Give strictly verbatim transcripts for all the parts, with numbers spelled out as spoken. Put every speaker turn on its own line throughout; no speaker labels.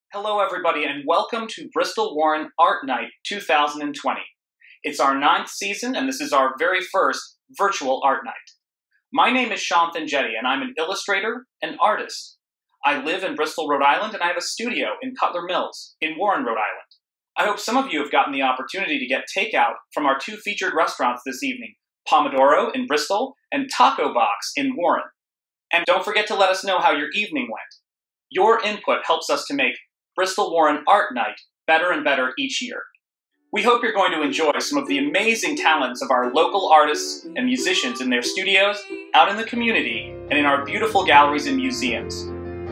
Hello everybody and welcome to Bristol Warren Art Night two thousand twenty. It's our ninth season and this is our very first virtual art night. My name is Shanthan Jetty and I'm an illustrator and artist. I live in Bristol, Rhode Island and I have a studio in Cutler Mills in Warren, Rhode Island. I hope some of you have gotten the opportunity to get takeout from our two featured restaurants this evening, Pomodoro in Bristol and Taco Box in Warren. And don't forget to let us know how your evening went. Your input helps us to make Bristol Warren Art Night better and better each year. We hope you're going to enjoy some of the amazing talents of our local artists and musicians in their studios, out in the community, and in our beautiful galleries and museums.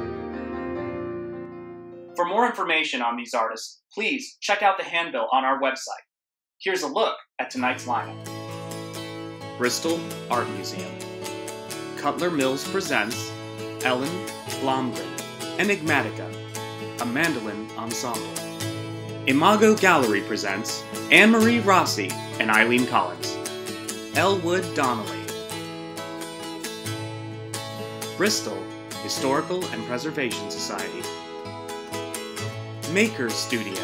For more information on these artists, please check out the handbill on our website. Here's a look at tonight's lineup. Bristol Art Museum. Cutler Mills presents Ellen Blomgren, Enigmatica, a mandolin ensemble. Imago Gallery presents Anne-Marie Rossi and Eileen Collins. Elwood Donnelly. Bristol Historical and Preservation Society. Maker's Studio.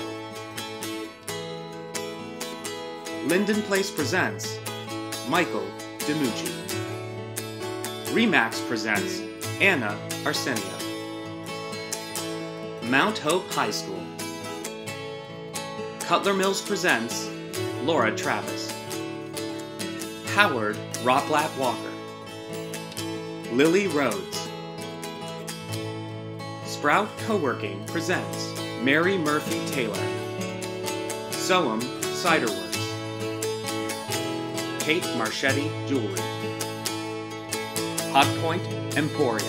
Linden Place presents Michael DiMucci. Remax presents Anna Arsenio. Mount Hope High School. Cutler Mills presents Laura Travis. Howard Roplap Walker. Lily Rhodes. Sprout Co-working presents Mary Murphy Taylor. Soham Cider Works. Kate Marchetti Jewelry. Hot Point Emporium.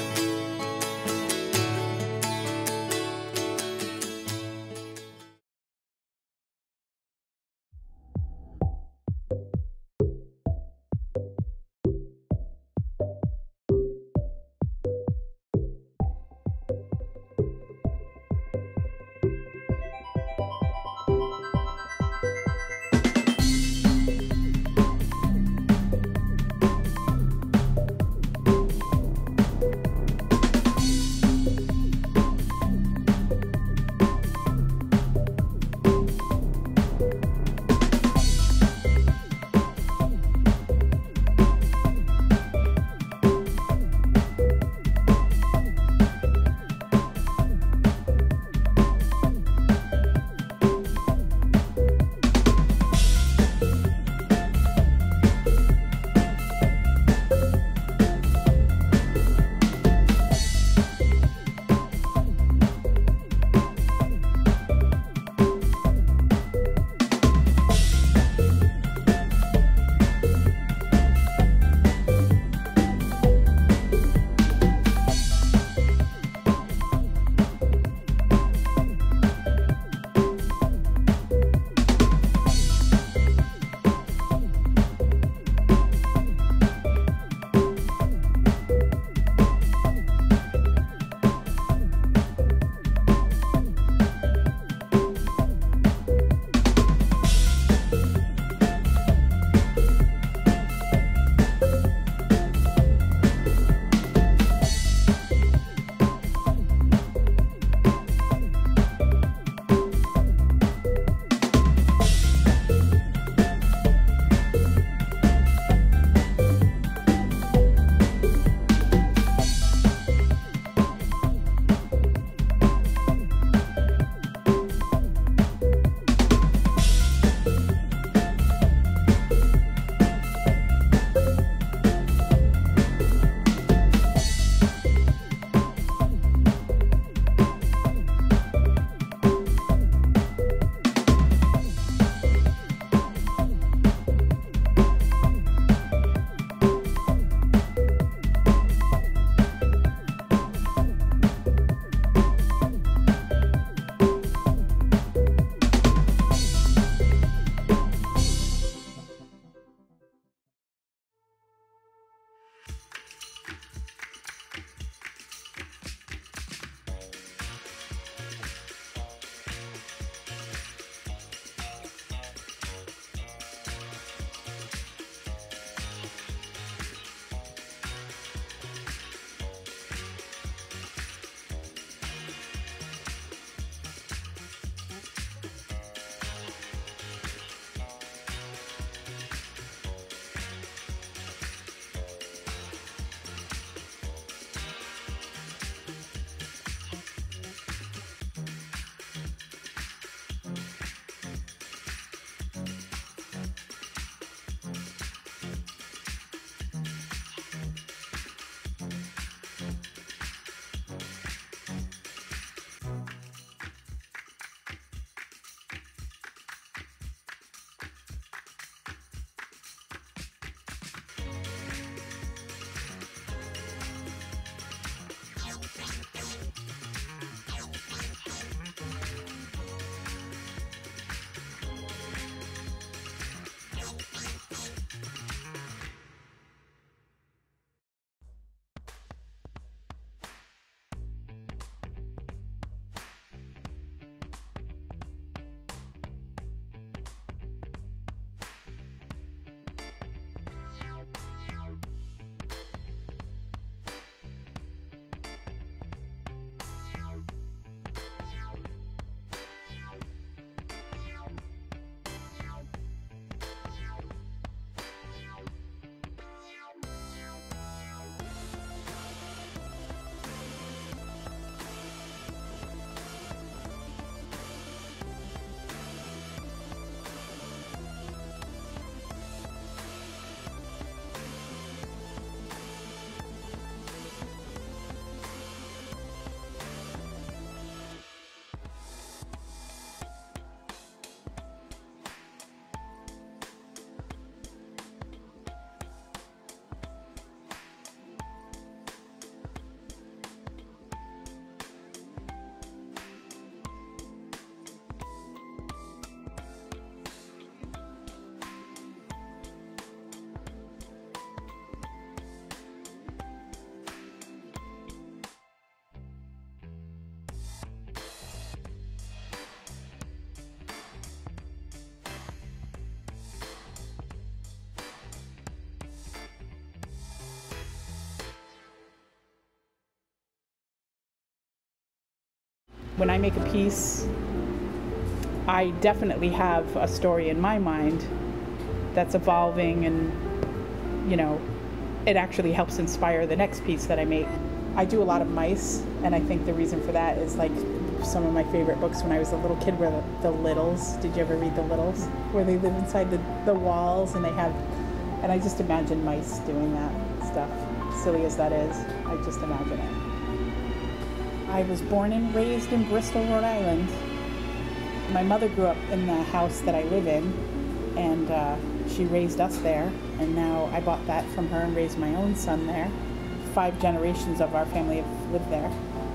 When I make a piece, I definitely have a story in my mind that's evolving, and, you know, it actually helps inspire the next piece that I make. I do a lot of mice, and I think the reason for that is, like, some of my favorite books when I was a little kid were the, the Littles. Did you ever read the Littles? Where they live inside the, the walls, and they have, and I just imagine mice doing that stuff. Silly as that is, I just imagine it. I was born and raised in Bristol, Rhode Island. My mother grew up in the house that I live in, and uh, she raised us there, and now I bought that from her and raised my own son there. Five generations of our family have lived there.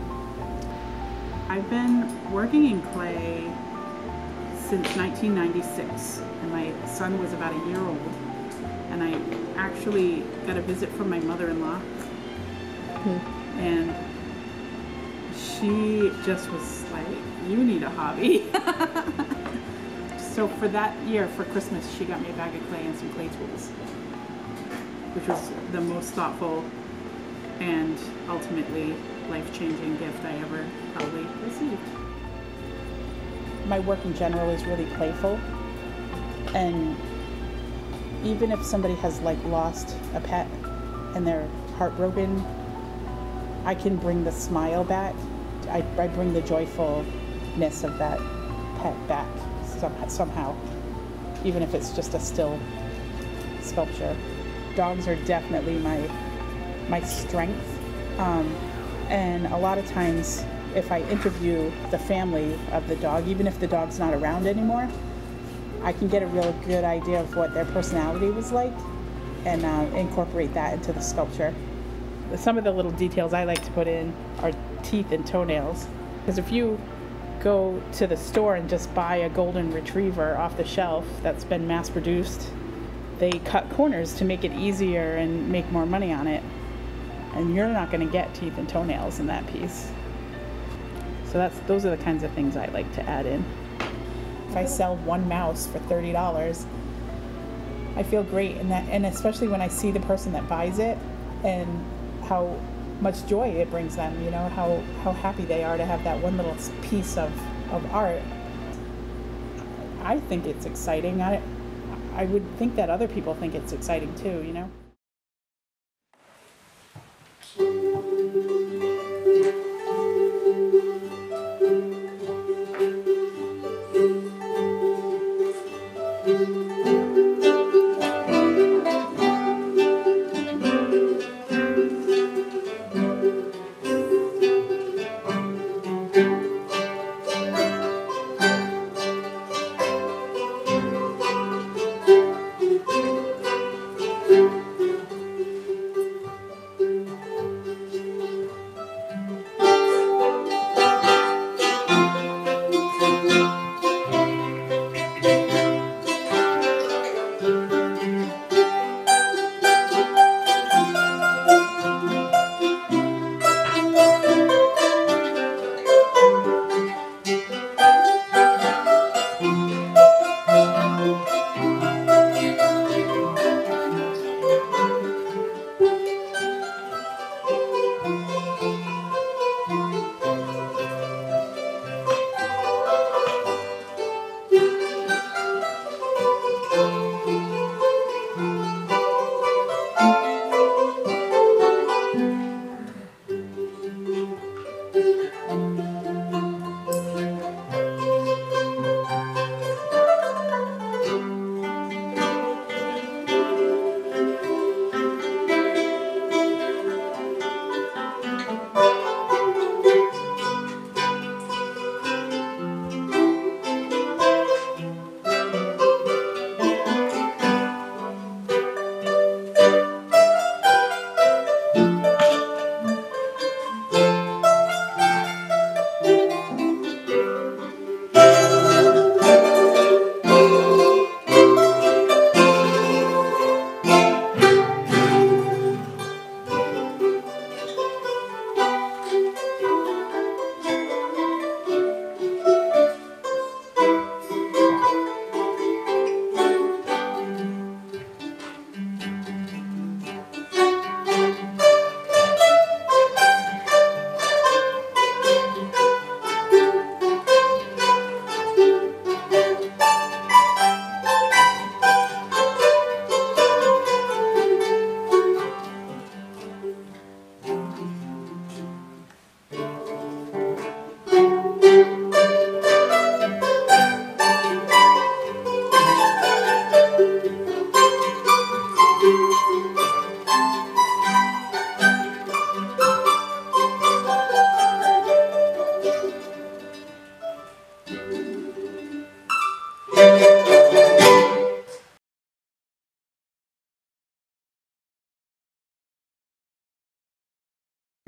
I've been working in clay since nineteen ninety-six, and my son was about a year old, and I actually got a visit from my mother-in-law, mm-hmm. and she just was like, you need a hobby. So for that year, for Christmas, she got me a bag of clay and some clay tools, which was the most thoughtful and ultimately life-changing gift I ever probably received. My work in general is really playful, and even if somebody has like lost a pet and they're heartbroken, I can bring the smile back. I, I bring the joyfulness of that pet back some, somehow, even if it's just a still sculpture. Dogs are definitely my my strength, um, and a lot of times if I interview the family of the dog, even if the dog's not around anymore, I can get a real good idea of what their personality was like and uh, incorporate that into the sculpture. Some of the little details I like to put in are teeth and toenails, because if you go to the store and just buy a golden retriever off the shelf that's been mass produced, they cut corners to make it easier and make more money on it, and you're not going to get teeth and toenails in that piece. So that's those are the kinds of things I like to add in. If I sell one mouse for thirty dollars, I feel great, and that, and especially when I see the person that buys it and how much joy it brings them, you know, how, how happy they are to have that one little piece of, of art. I think it's exciting. I, I would think that other people think it's exciting too, you know?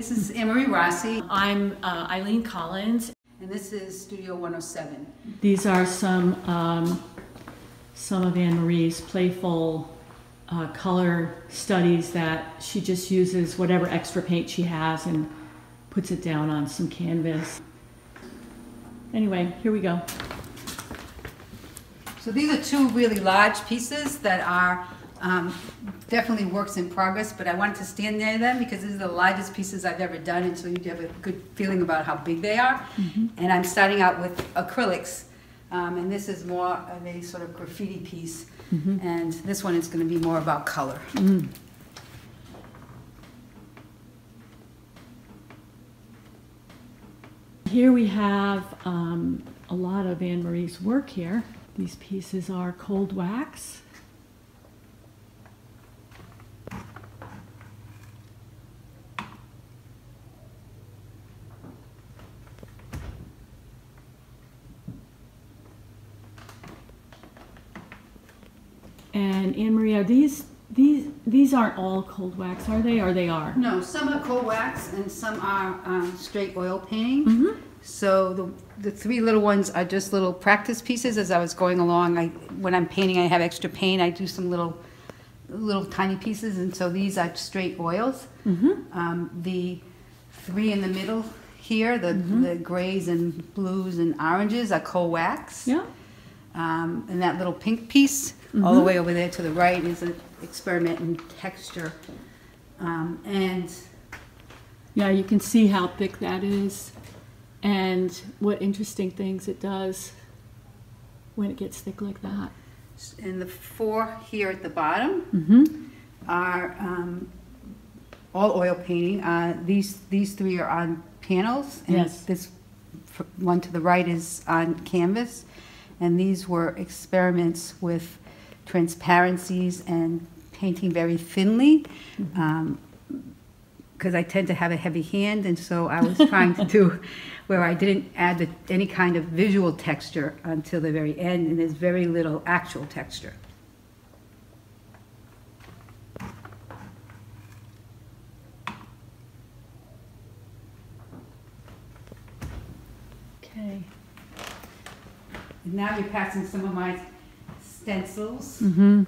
This is Anne-Marie Rossi.
I'm uh, Eileen Collins.
And this is Studio one oh seven.
These are some, um, some of Anne-Marie's playful uh, color studies that she just uses whatever extra paint she has and puts it down on some canvas. Anyway, here we go.
So these are two really large pieces that are um, definitely works in progress, but I wanted to stand near them because these are the largest pieces I've ever done, and so you have a good feeling about how big they are. Mm-hmm. And I'm starting out with acrylics, um, and this is more of a sort of graffiti piece, mm-hmm. and this one is going to be more about color. Mm.
Here we have um, a lot of Anne-Marie's work here. These pieces are cold wax. And Anne-Marie, are these these these aren't all cold wax, are they? Or they are?
No, some are cold wax and some are um, straight oil painting.
Mm-hmm.
So the the three little ones are just little practice pieces. As I was going along, I when I'm painting, I have extra paint. I do some little little tiny pieces, and so these are straight oils. Mm-hmm. um, the three in the middle here, the mm-hmm. the grays and blues and oranges, are cold wax.
Yeah.
Um, and that little pink piece, mm-hmm. all the way over there to the right, is an experiment in texture. Um, and
yeah, you can see how thick that is and what interesting things it does when it gets thick like that.
And the four here at the bottom
mm-hmm.
are um, all oil painting. Uh, these these three are on panels, and
yes.
this one to the right is on canvas. And these were experiments with transparencies and painting very thinly, because mm-hmm. um, I tend to have a heavy hand, and so I was trying to do where I didn't add the, any kind of visual texture until the very end, and there's very little actual texture.
Okay.
And now you're passing some of my stencils.
Mm-hmm.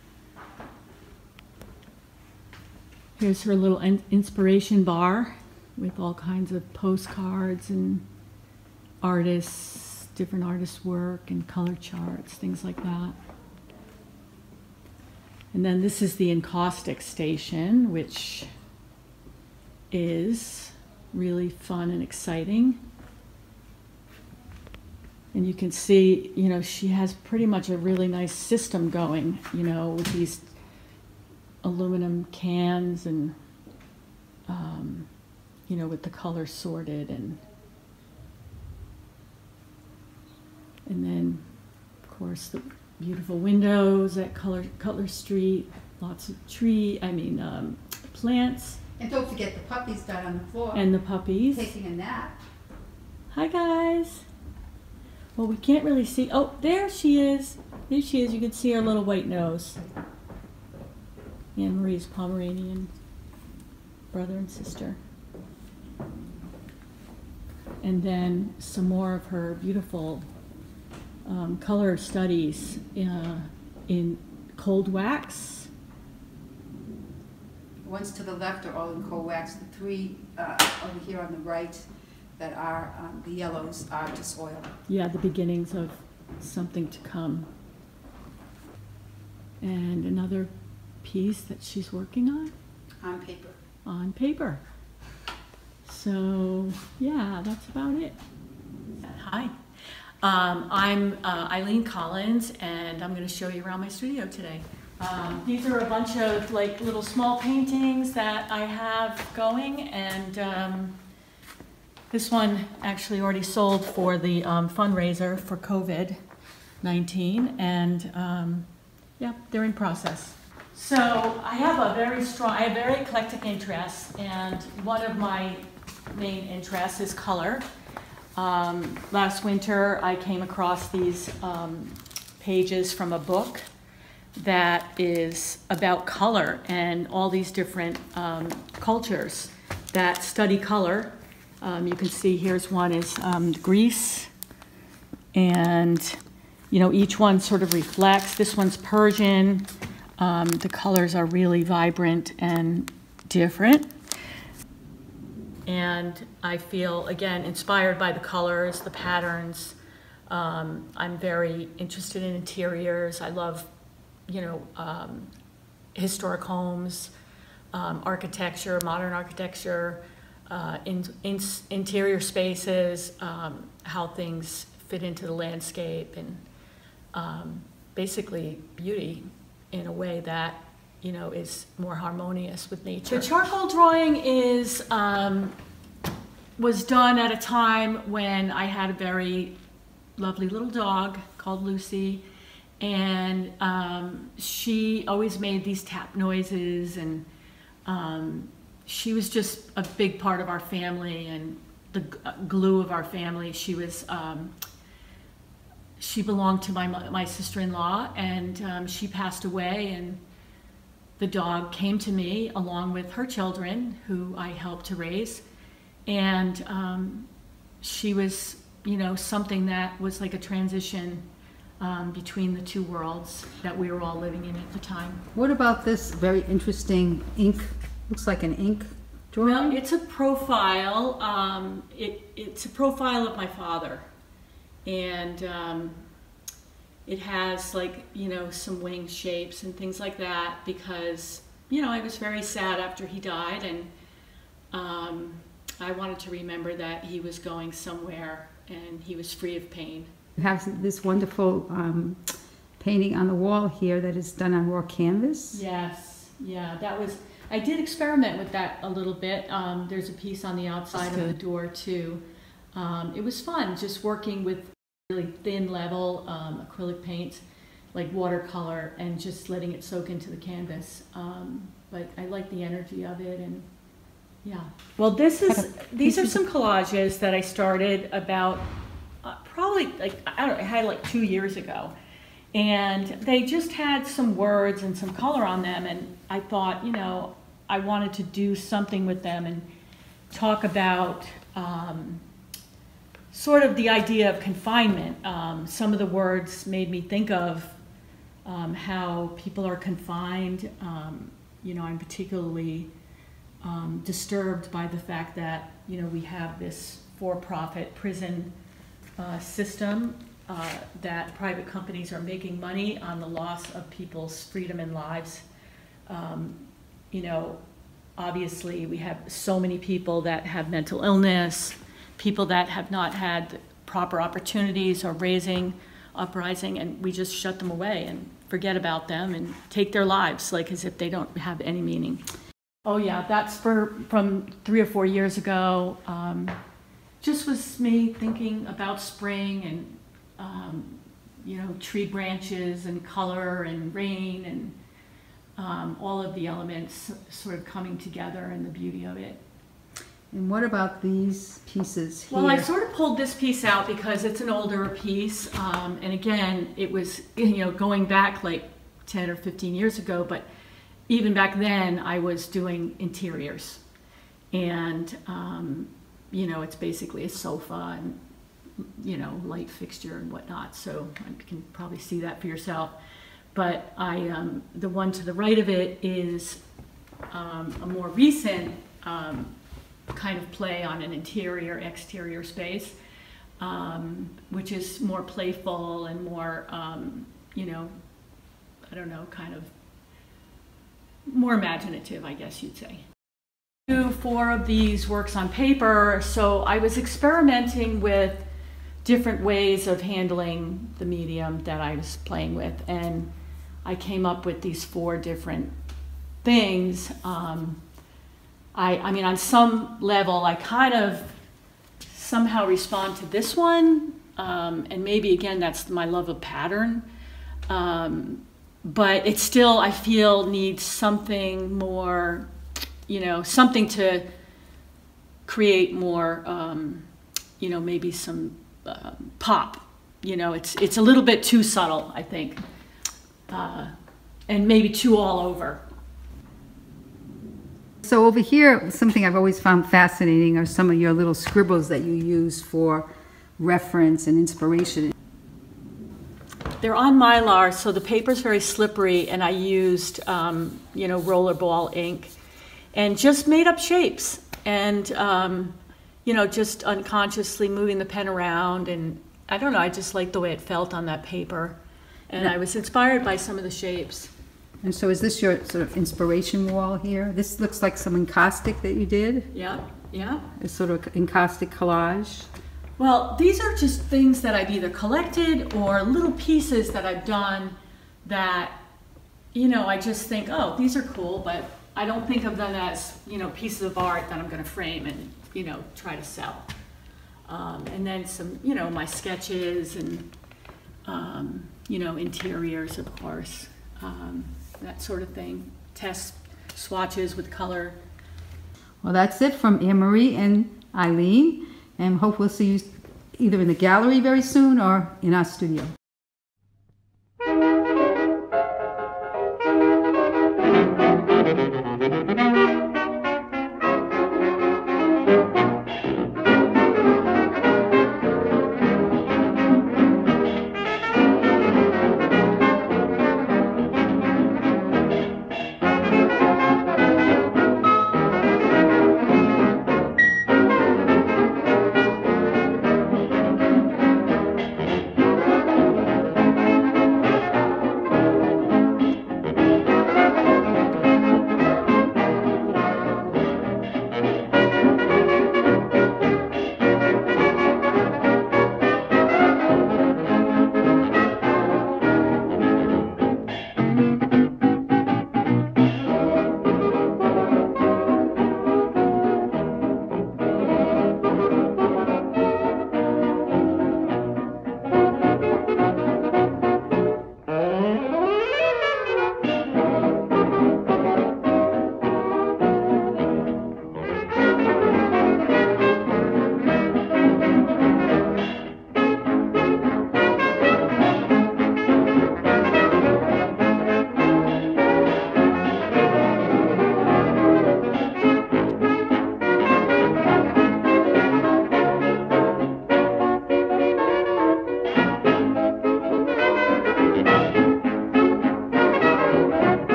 Here's her little in inspiration bar with all kinds of postcards and artists, different artists' work and color charts, things like that. And then this is the encaustic station, which is really fun and exciting. And you can see, you know, she has pretty much a really nice system going, you know, with these aluminum cans and, um, you know, with the colors sorted, and and then, of course, the beautiful windows at Color, Cutler Street, lots of tree, I mean, um, plants.
And don't forget the puppies down on the floor.
And the puppies.
Taking a nap.
Hi, guys. Well, we can't really see. Oh, there she is. There she is. You can see her little white nose. Anne-Marie's Pomeranian brother and sister. And then some more of her beautiful um, color studies uh, in cold wax.
The ones to the left are all in cold wax. The three uh, over here on the right that are um, the yellows are just oil.
Yeah, the beginnings of something to come. And another piece that she's working on?
On paper.
On paper. So, yeah, that's about it. Hi. Um, I'm uh, Eileen Collins, and I'm going to show you around my studio today. Um, these are a bunch of like little small paintings that I have going, and um, this one actually already sold for the um, fundraiser for COVID nineteen, and um, yeah, they're in process. So I have a very strong, I have very eclectic interests, and one of my main interests is color. Um, last winter I came across these um, pages from a book that is about color and all these different um, cultures that study color. Um, you can see here's one is um, Greece, and you know, each one sort of reflects. This one's Persian. Um, the colors are really vibrant and different. And I feel, again, inspired by the colors, the patterns. Um, I'm very interested in interiors. I love, you know, um, historic homes, um, architecture, modern architecture, uh, in, in, interior spaces, um, how things fit into the landscape, and um, basically beauty in a way that, you know, is more harmonious with nature. The charcoal drawing is, um, was done at a time when I had a very lovely little dog called Lucy, and um, she always made these tap noises, and um, she was just a big part of our family and the glue of our family. She was, um, she belonged to my, my sister-in-law, and um, she passed away, and the dog came to me along with her children, who I helped to raise, and um, she was, you know, something that was like a transition um, between the two worlds that we were all living in at the time.
What about this very interesting ink? Looks like an ink drawing.
Well, it's a profile. Um, it, it's a profile of my father, and um, it has, like, you know, some wing shapes and things like that, because, you know, I was very sad after he died, and um, I wanted to remember that he was going somewhere and he was free of pain.
You have this wonderful um, painting on the wall here that is done on raw canvas.
Yes, yeah, that was, I did experiment with that a little bit. Um, there's a piece on the outside of the door too. Um, it was fun just working with really thin level um, acrylic paints, like watercolor, and just letting it soak into the canvas. Um, but I like the energy of it, and yeah. Well, this is, these are some collages that I started about uh, probably like, I don't know, I had like two years ago. And they just had some words and some color on them, and I thought, you know, I wanted to do something with them and talk about um, sort of the idea of confinement. Um, some of the words made me think of um, how people are confined. Um, you know, I'm particularly um, disturbed by the fact that, you know, we have this for-profit prison uh, system. Uh, that private companies are making money on the loss of people's freedom and lives. Um, you know, obviously we have so many people that have mental illness, people that have not had proper opportunities or raising, uprising, and we just shut them away and forget about them and take their lives like as if they don't have any meaning. Oh yeah, that's for, from three or four years ago. Um, just was me thinking about spring and Um, you know, tree branches and color and rain and um, all of the elements sort of coming together and the beauty of it.
And what about these pieces here?
Well, I sort of pulled this piece out because it's an older piece, um, and again, it was, you know, going back like ten or fifteen years ago, but even back then I was doing interiors, and um, you know, it's basically a sofa and, you know, light fixture and whatnot, so you can probably see that for yourself. But I, um, the one to the right of it is um, a more recent um, kind of play on an interior exterior space, um, which is more playful and more, um, you know, I don't know, kind of more imaginative, I guess you'd say. Do four of these works on paper, so I was experimenting with different ways of handling the medium that I was playing with, and I came up with these four different things. Um, I, I mean, on some level, I kind of somehow respond to this one, um, and maybe again, that's my love of pattern, um, but it still, I feel, needs something more, you know, something to create more, um, you know, maybe some Uh, pop, you know, it's it's a little bit too subtle, I think, uh, and maybe too all over.
So over here, something I've always found fascinating are some of your little scribbles that you use for reference and inspiration.
They're on Mylar, so the paper's very slippery, and I used, um, you know, rollerball ink, and just made up shapes, and um, you know, just unconsciously moving the pen around, and I don't know, I just liked the way it felt on that paper, and I was inspired by some of the shapes.
And so is this your sort of inspiration wall here? This looks like some encaustic that you did?
Yeah, yeah.
A sort of encaustic collage?
Well, these are just things that I've either collected or little pieces that I've done that, you know, I just think, oh, these are cool, but I don't think of them as, you know, pieces of art that I'm going to frame and, you know, try to sell. Um, and then some, you know, my sketches and, um, you know, interiors, of course, um, that sort of thing. Test swatches with color.
Well, that's it from Anne-Marie and Eileen. And hope we'll see you either in the gallery very soon or in our studio.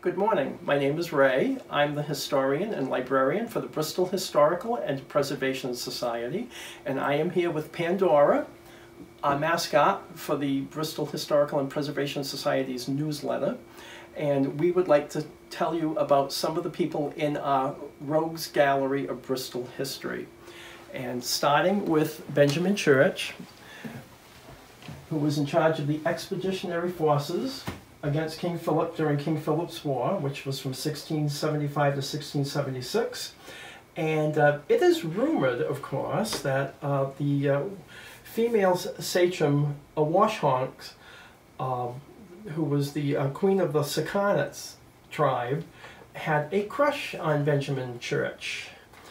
Good morning. My name is Ray. I'm the historian and librarian for the Bristol Historical and Preservation Society, and I am here with Pandora, a mascot for the Bristol Historical and Preservation Society's newsletter, and we would like to tell you about some of the people in our Rogues Gallery of Bristol history. And starting with Benjamin Church, who was in charge of the expeditionary forces against King Philip during King Philip's War, which was from sixteen seventy-five to sixteen seventy-six. And uh, it is rumored, of course, that uh, the uh, female sachem Awashonks, uh, who was the uh, queen of the Sakonets tribe, had a crush on Benjamin Church.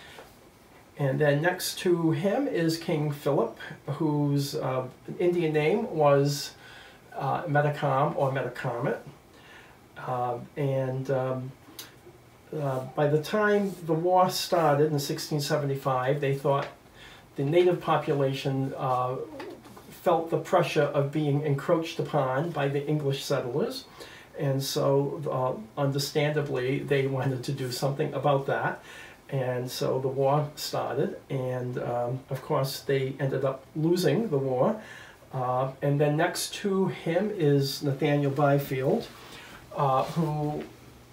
And then next to him is King Philip, whose uh, Indian name was Uh, Metacom or Metacomet, uh, and um, uh, by the time the war started in sixteen seventy-five, they thought the native population uh, felt the pressure of being encroached upon by the English settlers, and so uh, understandably they wanted to do something about that, and so the war started, and um, of course they ended up losing the war. Uh, and then next to him is Nathaniel Byfield, uh, who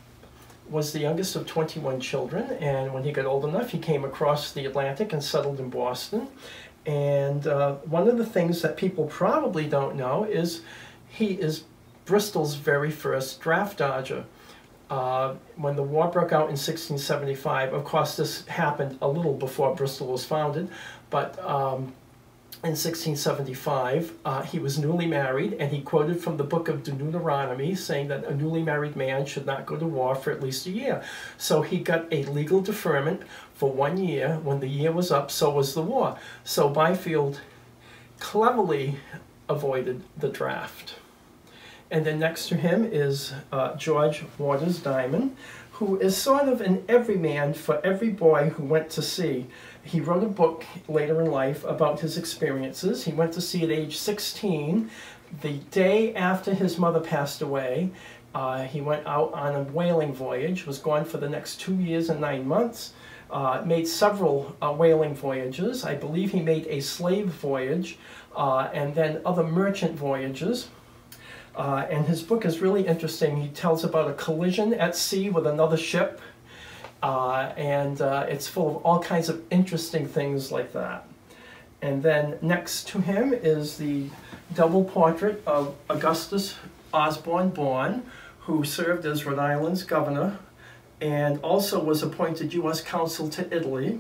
was the youngest of twenty-one children, and when he got old enough, he came across the Atlantic and settled in Boston. And uh, one of the things that people probably don't know is he is Bristol's very first draft dodger. Uh, when the war broke out in sixteen seventy-five, of course this happened a little before Bristol was founded, but um, in sixteen seventy-five, uh, he was newly married, and he quoted from the book of Deuteronomy, saying that a newly married man should not go to war for at least a year. So he got a legal deferment for one year. When the year was up, so was the war. So Byfield cleverly avoided the draft. And then next to him is uh, George Waters Diamond, who is sort of an everyman for every boy who went to sea. He wrote a book later in life about his experiences. He went to sea at age sixteen. The day after his mother passed away, uh, he went out on a whaling voyage, was gone for the next two years and nine months, uh, made several uh, whaling voyages. I believe he made a slave voyage, uh, and then other merchant voyages. Uh, and his book is really interesting. He tells about a collision at sea with another ship, uh, and uh, it's full of all kinds of interesting things like that. And then next to him is the double portrait of Augustus Osborne Bourne, who served as Rhode Island's governor and also was appointed U S consul to Italy.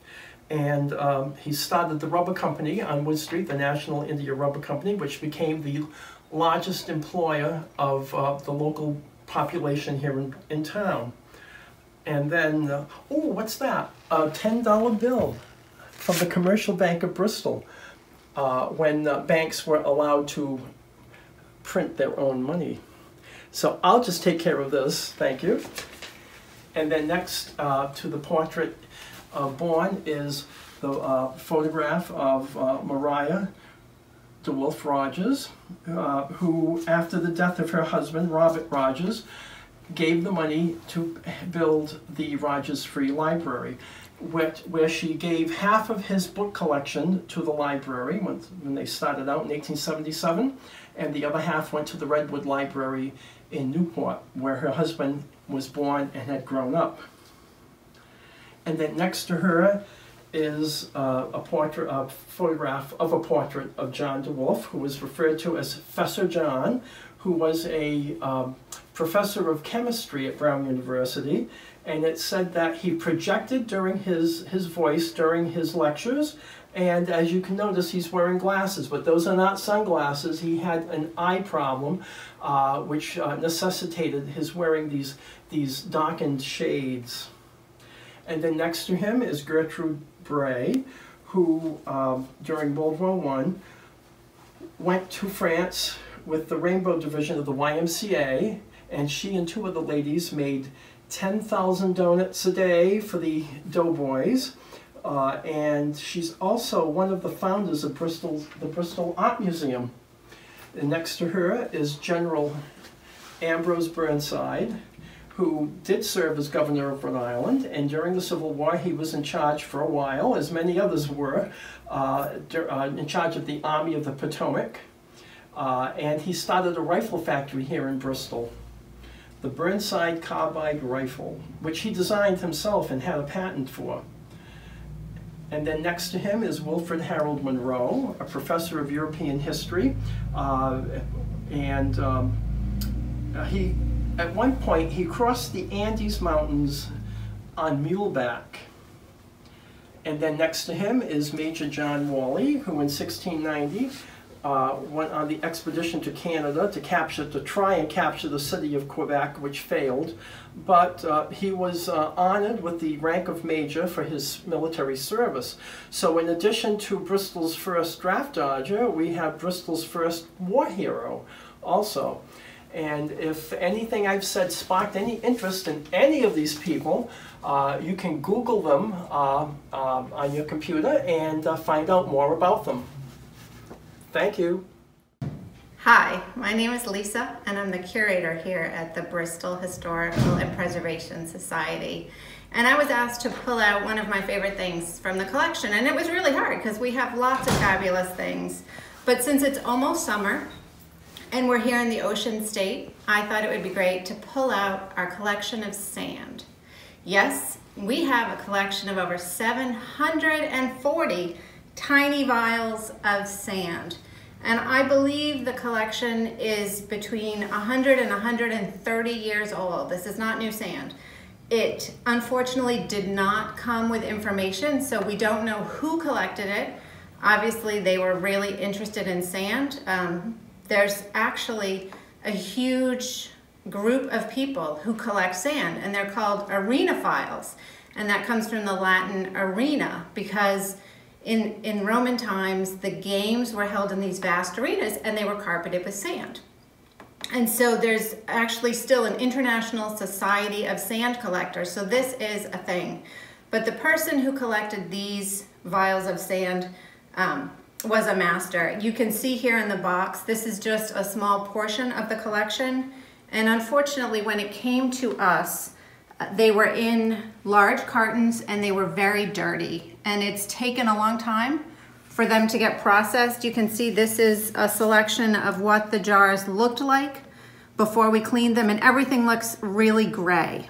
And um, he started the rubber company on Wood Street, the National India Rubber Company, which became the largest employer of uh, the local population here in, in town. And then, uh, oh, what's that? A ten dollar bill from the Commercial Bank of Bristol, uh, when uh, banks were allowed to print their own money. So I'll just take care of this, thank you. And then next uh, to the portrait of Bourne is the uh, photograph of uh, Maria DeWolf Rogers, uh, who, after the death of her husband, Robert Rogers, gave the money to build the Rogers Free Library, which, where she gave half of his book collection to the library when, when they started out in eighteen seventy-seven, and the other half went to the Redwood Library in Newport, where her husband was born and had grown up. And then next to her is uh, a portrait, a photograph of a portrait of John DeWolf, who was referred to as Fessor John, who was a um, professor of chemistry at Brown University, and it said that he projected during his, his voice during his lectures, and as you can notice, he's wearing glasses, but those are not sunglasses. He had an eye problem, uh, which uh, necessitated his wearing these, these darkened shades. And then next to him is Gertrude Bray, who um, during World War One went to France with the Rainbow Division of the Y M C A, and she and two other ladies made ten thousand donuts a day for the Doughboys. Uh, and she's also one of the founders of Bristol's, the Bristol Art Museum. And next to her is General Ambrose Burnside, who did serve as governor of Rhode Island, and during the Civil War he was in charge for a while, as many others were, uh, uh, in charge of the Army of the Potomac, uh, and he started a rifle factory here in Bristol, the Burnside Carbide Rifle, which he designed himself and had a patent for. And then next to him is Wilfred Harold Monroe, a professor of European history, uh, and um, he, at one point, he crossed the Andes Mountains on muleback. And then next to him is Major John Wally, who in sixteen ninety uh, went on the expedition to Canada to capture, to try and capture the city of Quebec, which failed. But uh, he was uh, honored with the rank of major for his military service. So in addition to Bristol's first draft dodger, we have Bristol's first war hero also. And if anything I've said sparked any interest in any of these people, uh, you can Google them uh, uh, on your computer and uh, find out more about them. Thank you.
Hi, my name is Lisa, and I'm the curator here at the Bristol Historical and Preservation Society. And I was asked to pull out one of my favorite things from the collection, and it was really hard because we have lots of fabulous things. But since it's almost summer, and we're here in the Ocean State, I thought it would be great to pull out our collection of sand. Yes, we have a collection of over seven hundred forty tiny vials of sand. And I believe the collection is between one hundred and one hundred thirty years old. This is not new sand. It unfortunately did not come with information, so we don't know who collected it. Obviously, they were really interested in sand. Um, there's actually a huge group of people who collect sand, and they're called arenophiles. And that comes from the Latin arena, because in, in Roman times, the games were held in these vast arenas, and they were carpeted with sand. And so there's actually still an International Society of Sand Collectors, so this is a thing. But the person who collected these vials of sand um, was a master. You can see here in the box, this is just a small portion of the collection. And unfortunately, when it came to us, they were in large cartons and they were very dirty. And it's taken a long time for them to get processed. You can see this is a selection of what the jars looked like before we cleaned them, and everything looks really gray.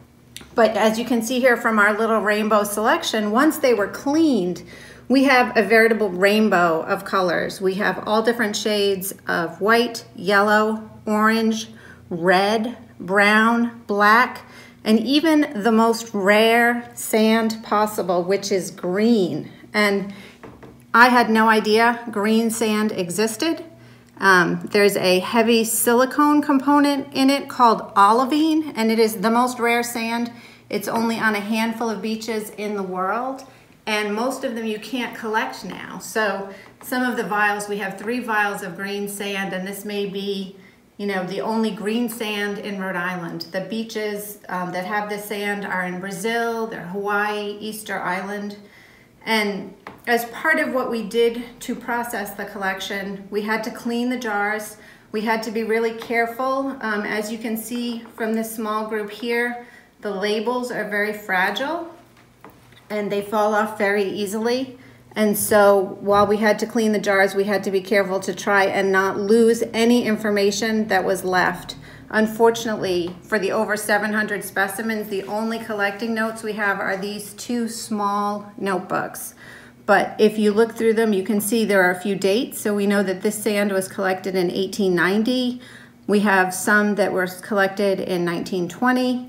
But as you can see here from our little rainbow selection, once they were cleaned, we have a veritable rainbow of colors. We have all different shades of white, yellow, orange, red, brown, black, and even the most rare sand possible, which is green. And I had no idea green sand existed. Um, there's a heavy silicone component in it called olivine, and it is the most rare sand. It's only on a handful of beaches in the world, and most of them you can't collect now. So some of the vials, we have three vials of green sand, and this may be, you know, the only green sand in Rhode Island. The beaches um, that have this sand are in Brazil, they're Hawaii, Easter Island. And as part of what we did to process the collection, we had to clean the jars. We had to be really careful. Um, as you can see from this small group here, the labels are very fragile and they fall off very easily. And so while we had to clean the jars, we had to be careful to try and not lose any information that was left. Unfortunately, for the over seven hundred specimens, the only collecting notes we have are these two small notebooks. But if you look through them, you can see there are a few dates. So we know that this sand was collected in eighteen ninety. We have some that were collected in nineteen twenty.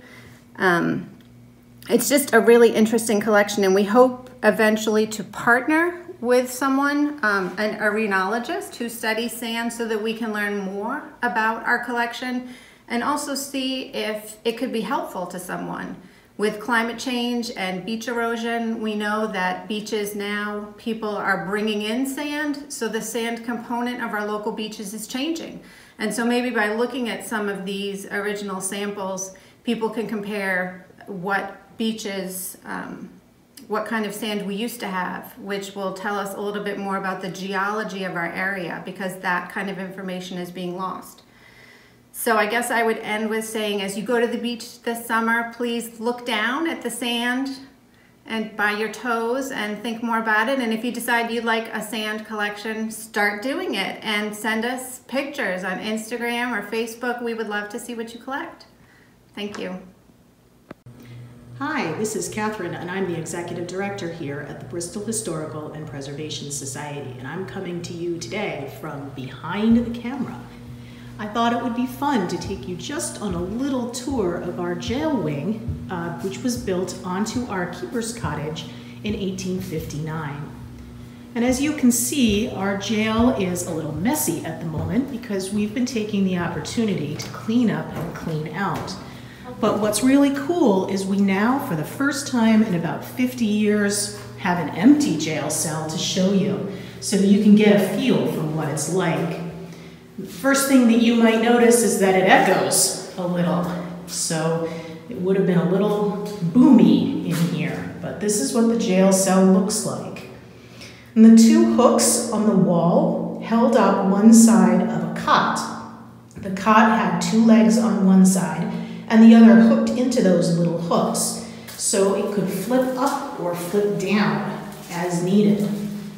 Um, it's just a really interesting collection, and we hope eventually to partner with someone, um, an arenologist who studies sand, so that we can learn more about our collection and also see if it could be helpful to someone. With climate change and beach erosion, we know that beaches now, people are bringing in sand, so the sand component of our local beaches is changing. And so maybe by looking at some of these original samples, people can compare what beaches, um, what kind of sand we used to have, which will tell us a little bit more about the geology of our area, because that kind of information is being lost. So I guess I would end with saying, as you go to the beach this summer, please look down at the sand and by your toes and think more about it. And if you decide you'd like a sand collection, start doing it and send us pictures on Instagram or Facebook. We would love to see what you collect. Thank you.
Hi, this is Catherine, and I'm the Executive Director here at the Bristol Historical and Preservation Society, and I'm coming to you today from behind the camera. I thought it would be fun to take you just on a little tour of our jail wing, uh, which was built onto our keeper's cottage in eighteen fifty-nine. And as you can see, our jail is a little messy at the moment because we've been taking the opportunity to clean up and clean out. But what's really cool is we now, for the first time in about fifty years, have an empty jail cell to show you so that you can get a feel for what it's like. The first thing that you might notice is that it echoes a little. So it would have been a little boomy in here, but this is what the jail cell looks like. And the two hooks on the wall held up one side of a cot. The cot had two legs on one side and the other hooked into those little hooks, so it could flip up or flip down as needed.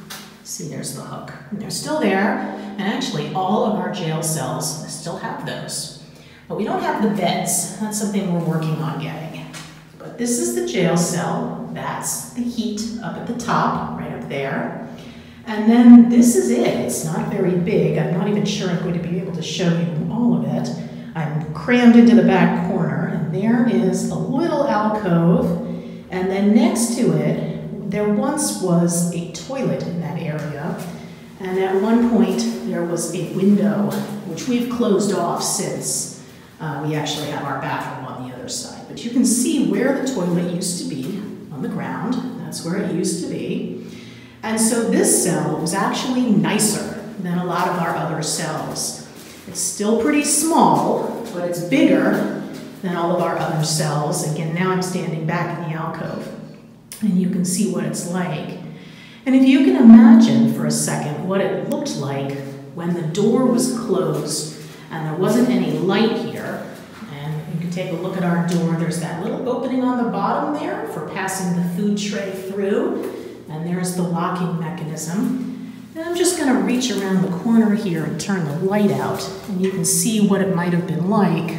See, there's the hook. And they're still there, and actually all of our jail cells still have those. But we don't have the beds. That's something we're working on getting. But this is the jail cell. That's the heat up at the top, right up there. And then this is it. It's not very big. I'm not even sure I'm going to be able to show you all of it. I'm crammed into the back corner, and there is a little alcove, and then next to it, there once was a toilet in that area, and at one point there was a window, which we've closed off since. Uh, we actually have our bathroom on the other side, but you can see where the toilet used to be on the ground. That's where it used to be. And so this cell was actually nicer than a lot of our other cells. It's still pretty small, but it's bigger than all of our other cells. Again, now I'm standing back in the alcove, and you can see what it's like. And if you can imagine for a second what it looked like when the door was closed and there wasn't any light here, and you can take a look at our door, there's that little opening on the bottom there for passing the food tray through, and there's the locking mechanism. And I'm just going to reach around the corner here and turn the light out, and you can see what it might have been like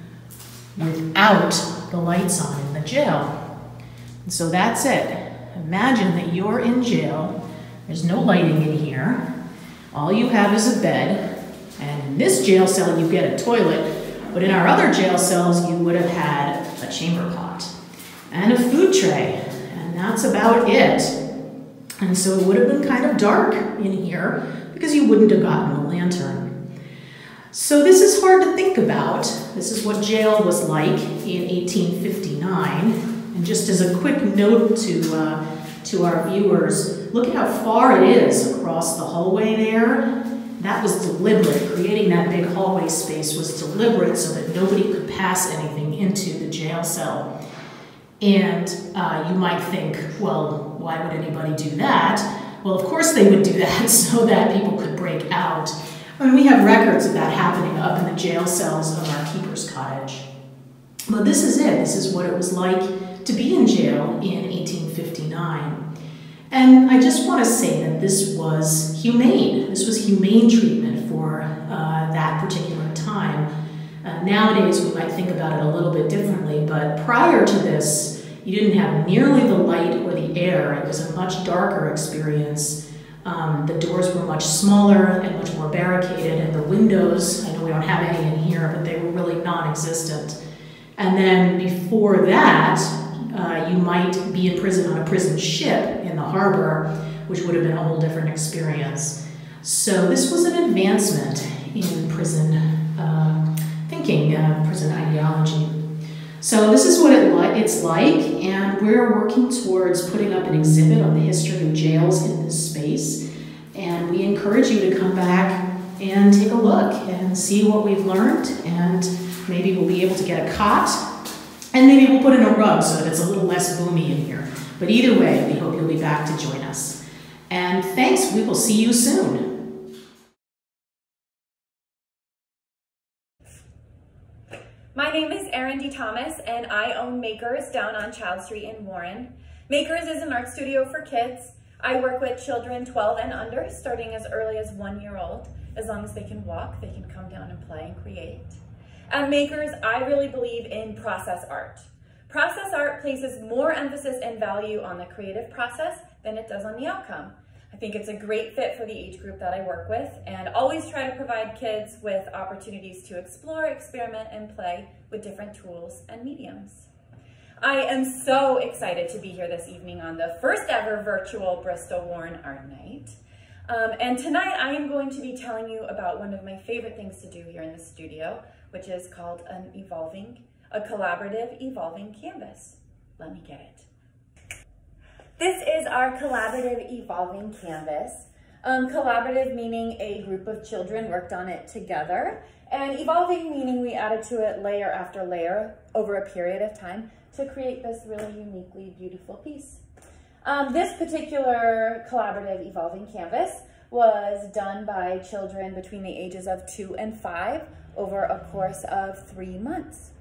without the lights on in the jail. And so that's it. Imagine that you're in jail, there's no lighting in here, all you have is a bed, and in this jail cell you get a toilet, but in our other jail cells you would have had a chamber pot and a food tray, and that's about it. And so it would have been kind of dark in here because you wouldn't have gotten a lantern. So this is hard to think about. This is what jail was like in eighteen fifty-nine. And just as a quick note to, uh, to our viewers, look at how far it is across the hallway there. That was deliberate. Creating that big hallway space was deliberate so that nobody could pass anything into the jail cell. And uh, you might think, well, why would anybody do that? Well, of course they would do that so that people could break out. I mean, we have records of that happening up in the jail cells of our keeper's cottage. But this is it. This is what it was like to be in jail in eighteen fifty-nine. And I just want to say that this was humane. This was humane treatment for uh, that particular time. Uh, nowadays, we might think about it a little bit differently, but prior to this, you didn't have nearly the light or the air. It was a much darker experience. Um, the doors were much smaller and much more barricaded, and the windows, I know we don't have any in here, but they were really non-existent. And then before that, uh, you might be in prison on a prison ship in the harbor, which would have been a whole different experience. So this was an advancement in prison uh, thinking, uh, prison ideology. So this is what it li it's like, and we're working towards putting up an exhibit on the history of jails in this space. And we encourage you to come back and take a look and see what we've learned, and maybe we'll be able to get a cot, and maybe we'll put in a rug so that it's a little less boomy in here. But either way, we hope you'll be back to join us. And thanks, we will see you soon.
My name is Erin D. Thomas, and I own Makers down on Child Street in Warren. Makers is an art studio for kids. I work with children twelve and under, starting as early as one year old. As long as they can walk, they can come down and play and create. At Makers, I really believe in process art. Process art places more emphasis and value on the creative process than it does on the outcome. I think it's a great fit for the age group that I work with, and always try to provide kids with opportunities to explore, experiment, and play with different tools and mediums. I am so excited to be here this evening on the first ever virtual Bristol Warren Art Night. Um, and tonight I am going to be telling you about one of my favorite things to do here in the studio, which is called an evolving, a collaborative evolving canvas. Let me get it. This is our collaborative evolving canvas. Um, collaborative meaning a group of children worked on it together, and evolving meaning we added to it layer after layer over a period of time to create this really uniquely beautiful piece. Um, this particular collaborative evolving canvas was done by children between the ages of two and five over a course of three months.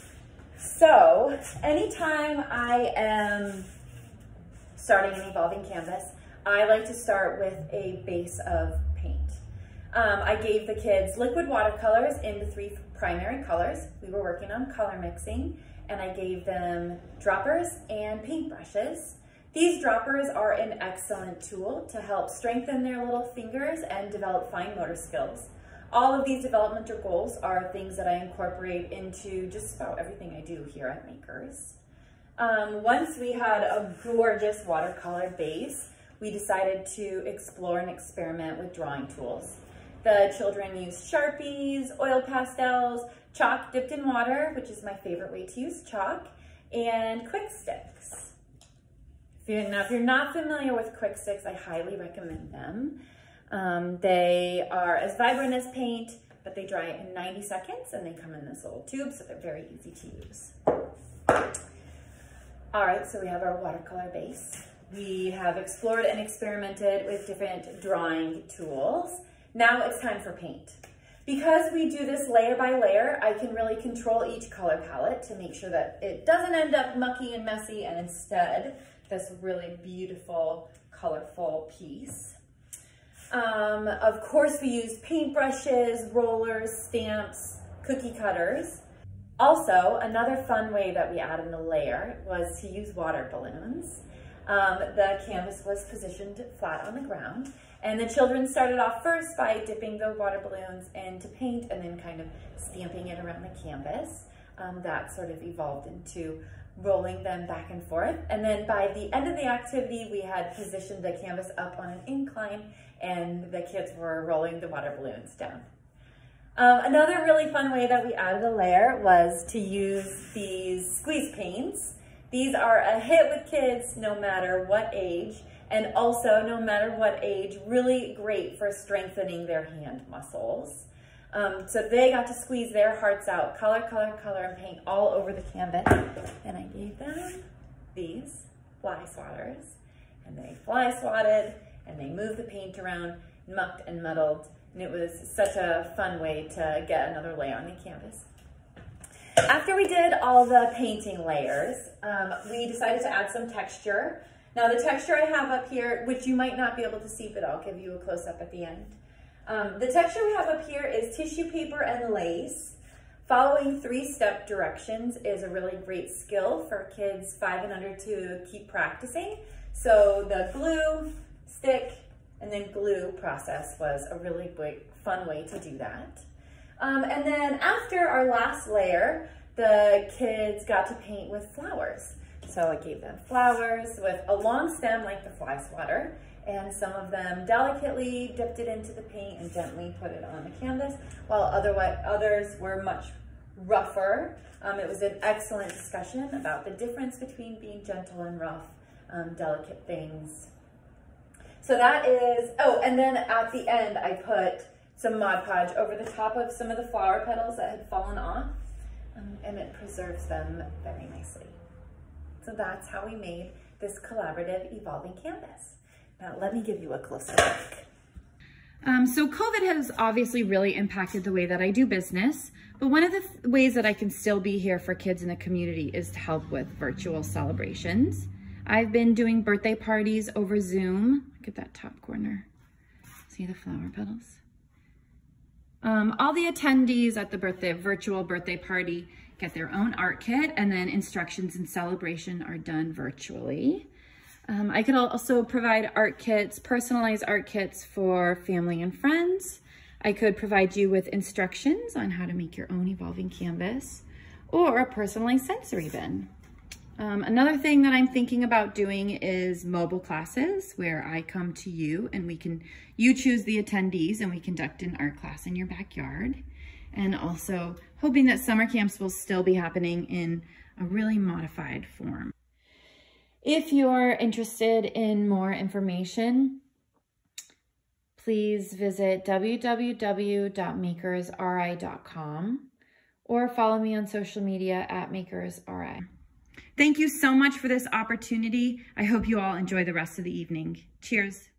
So anytime I am starting an evolving canvas, I like to start with a base of paint. Um, I gave the kids liquid watercolors in the three primary colors. We were working on color mixing, and I gave them droppers and paintbrushes. These droppers are an excellent tool to help strengthen their little fingers and develop fine motor skills. All of these developmental goals are things that I incorporate into just about everything I do here at Makers. Um, once we had a gorgeous watercolor base, we decided to explore and experiment with drawing tools. The children used Sharpies, oil pastels, chalk dipped in water, which is my favorite way to use chalk, and Quick Sticks. If you're, now, if you're not familiar with Quick Sticks, I highly recommend them. Um, they are as vibrant as paint, but they dry in ninety seconds, and they come in this little tube, so they're very easy to use. All right, so we have our watercolor base. We have explored and experimented with different drawing tools. Now it's time for paint. Because we do this layer by layer, I can really control each color palette to make sure that it doesn't end up mucky and messy, and instead, this really beautiful, colorful piece. Um, of course, we used paintbrushes, rollers, stamps, cookie cutters. Also, another fun way that we added a layer was to use water balloons. Um, the canvas was positioned flat on the ground, and the children started off first by dipping the water balloons into paint and then kind of stamping it around the canvas. Um, that sort of evolved into rolling them back and forth. And then by the end of the activity, we had positioned the canvas up on an incline, and the kids were rolling the water balloons down. Um, another really fun way that we added a layer was to use these squeeze paints. These are a hit with kids no matter what age, and also no matter what age, really great for strengthening their hand muscles. Um, so they got to squeeze their hearts out, color, color, color, and paint all over the canvas. And I gave them these fly swatters, and they fly swatted, and they moved the paint around, mucked and muddled, and it was such a fun way to get another layer on the canvas. After we did all the painting layers, um, we decided to add some texture. Now the texture I have up here, which you might not be able to see, but I'll give you a close-up at the end. Um, the texture we have up here is tissue paper and lace. Following three-step directions is a really great skill for kids five and under to keep practicing. So the glue, stick, and then glue process was a really great, fun way to do that. Um, and then after our last layer, the kids got to paint with flowers. So I gave them flowers with a long stem like the fly swatter, and some of them delicately dipped it into the paint and gently put it on the canvas, while other, others were much rougher. Um, it was an excellent discussion about the difference between being gentle and rough, um, delicate things. So that is, oh, and then at the end, I put some Mod Podge over the top of some of the flower petals that had fallen off, um, and it preserves them very nicely. So that's how we made this collaborative evolving canvas. Now let me give you a closer look.
Um, so COVID has obviously really impacted the way that I do business. But one of the th ways that I can still be here for kids in the community is to help with virtual celebrations. I've been doing birthday parties over Zoom. Look at that top corner. See the flower petals? Um, all the attendees at the birthday, virtual birthday party get their own art kit, and then instructions and celebration are done virtually. Um, I could also provide art kits, personalized art kits for family and friends. I could provide you with instructions on how to make your own evolving canvas, or a personalized sensory bin. Um, another thing that I'm thinking about doing is mobile classes, where I come to you and we can, you choose the attendees and we conduct an art class in your backyard. And also hoping that summer camps will still be happening in a really modified form. If you're interested in more information, please visit w w w dot makers r i dot com or follow me on social media at makers r i. Thank you so much for this opportunity. I hope you all enjoy the rest of the evening. Cheers.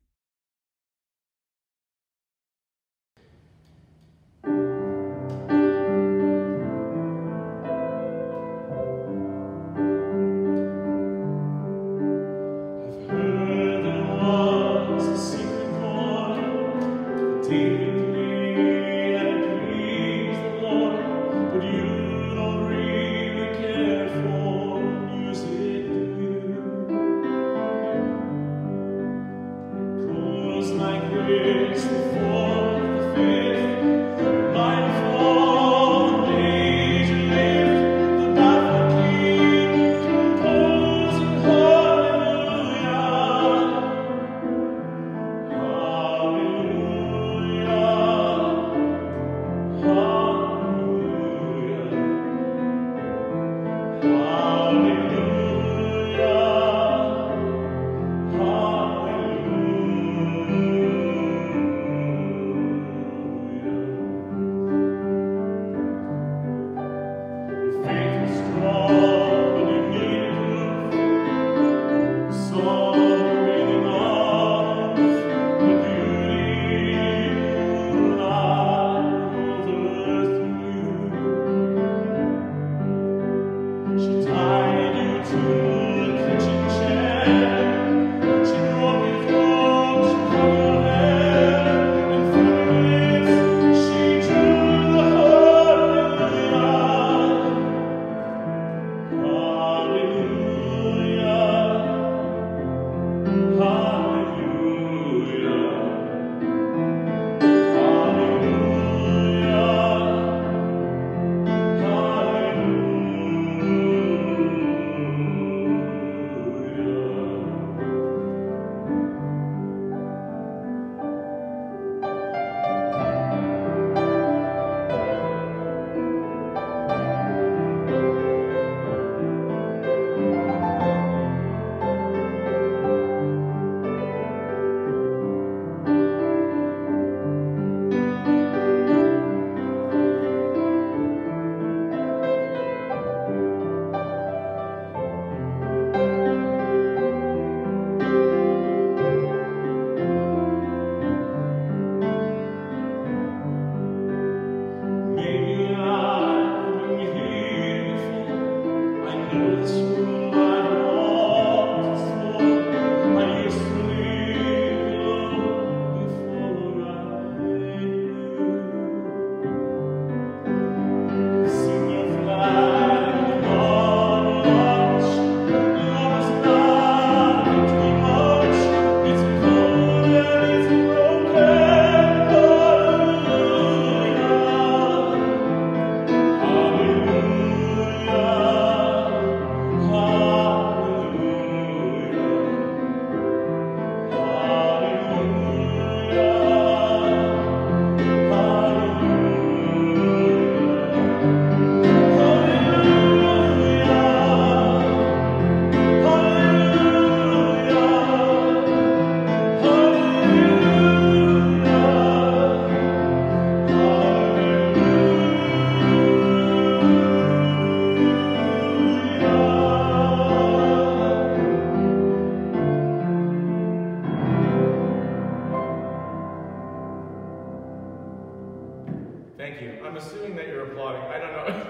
assuming that you're applauding. I don't know.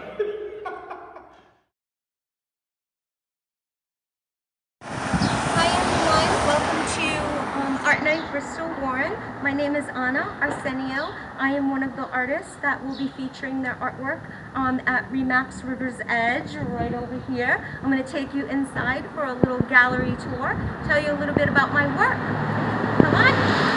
Hi everyone, welcome to um, Art Night Bristol Warren. My name is Anna Arsenio. I am one of the artists that will be featuring their artwork um, at Remax River's Edge right over here. I'm going to take you inside for a little gallery tour, tell you a little bit about my work. Come on!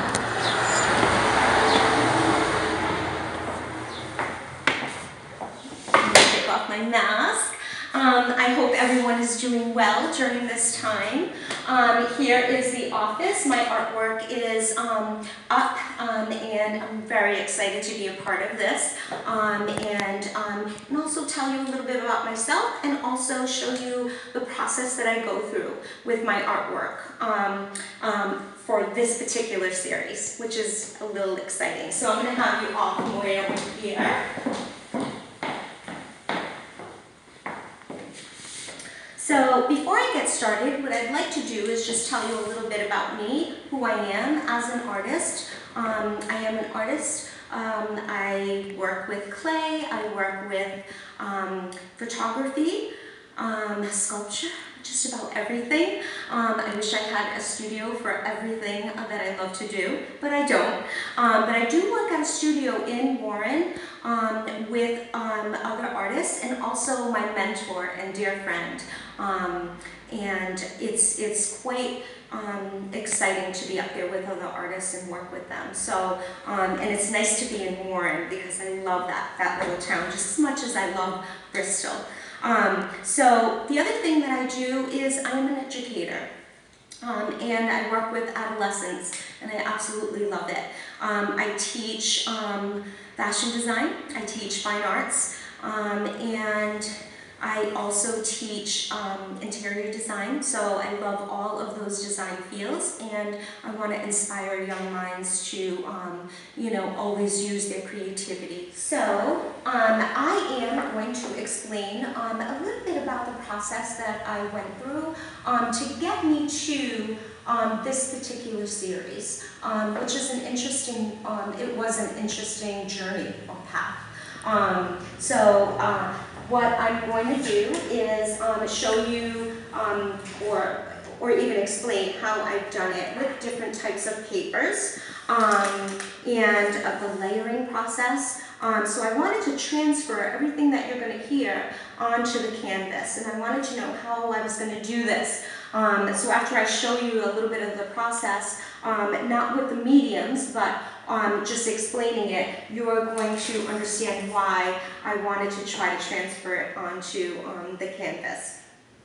Take off my mask. Um, I hope everyone is doing well during this time. Um, here is the office. My artwork is um, up um, and I'm very excited to be a part of this um, and, um, and also tell you a little bit about myself and also show you the process that I go through with my artwork um, um, for this particular series, which is a little exciting. So I'm going to have you all come way over here. So before I get started, what I'd like to do is just tell you a little bit about me, who I am as an artist. Um, I am an artist. Um, I work with clay, I work with um, photography, um, sculpture, just about everything. Um, I wish I had a studio for everything that I love to do, but I don't. Um, but I do work at a studio in Warren um, with um, other artists and also my mentor and dear friend. Um, and it's, it's quite um, exciting to be up there with other artists and work with them. So, um, and it's nice to be in Warren because I love that, that little town just as much as I love Bristol. Um, so the other thing that I do is I'm an educator. Um, and I work with adolescents, and I absolutely love it. Um, I teach um, fashion design, I teach fine arts, um, and I also teach um, interior design, so I love all of those design fields, and I want to inspire young minds to, um, you know, always use their creativity. So, um, I am going to explain um, a little bit about the process that I went through um, to get me to um, this particular series, um, which is an interesting, um, it was an interesting journey or path. Um, so, uh, what I'm going to do is um, show you um, or, or even explain how I've done it with different types of papers um, and uh, the layering process. Um, so I wanted to transfer everything that you're going to hear onto the canvas, and I wanted to know how I was going to do this. Um, so after I show you a little bit of the process, um, not with the mediums, but um, just explaining it, you're going to understand why I wanted to try to transfer it onto um, the canvas.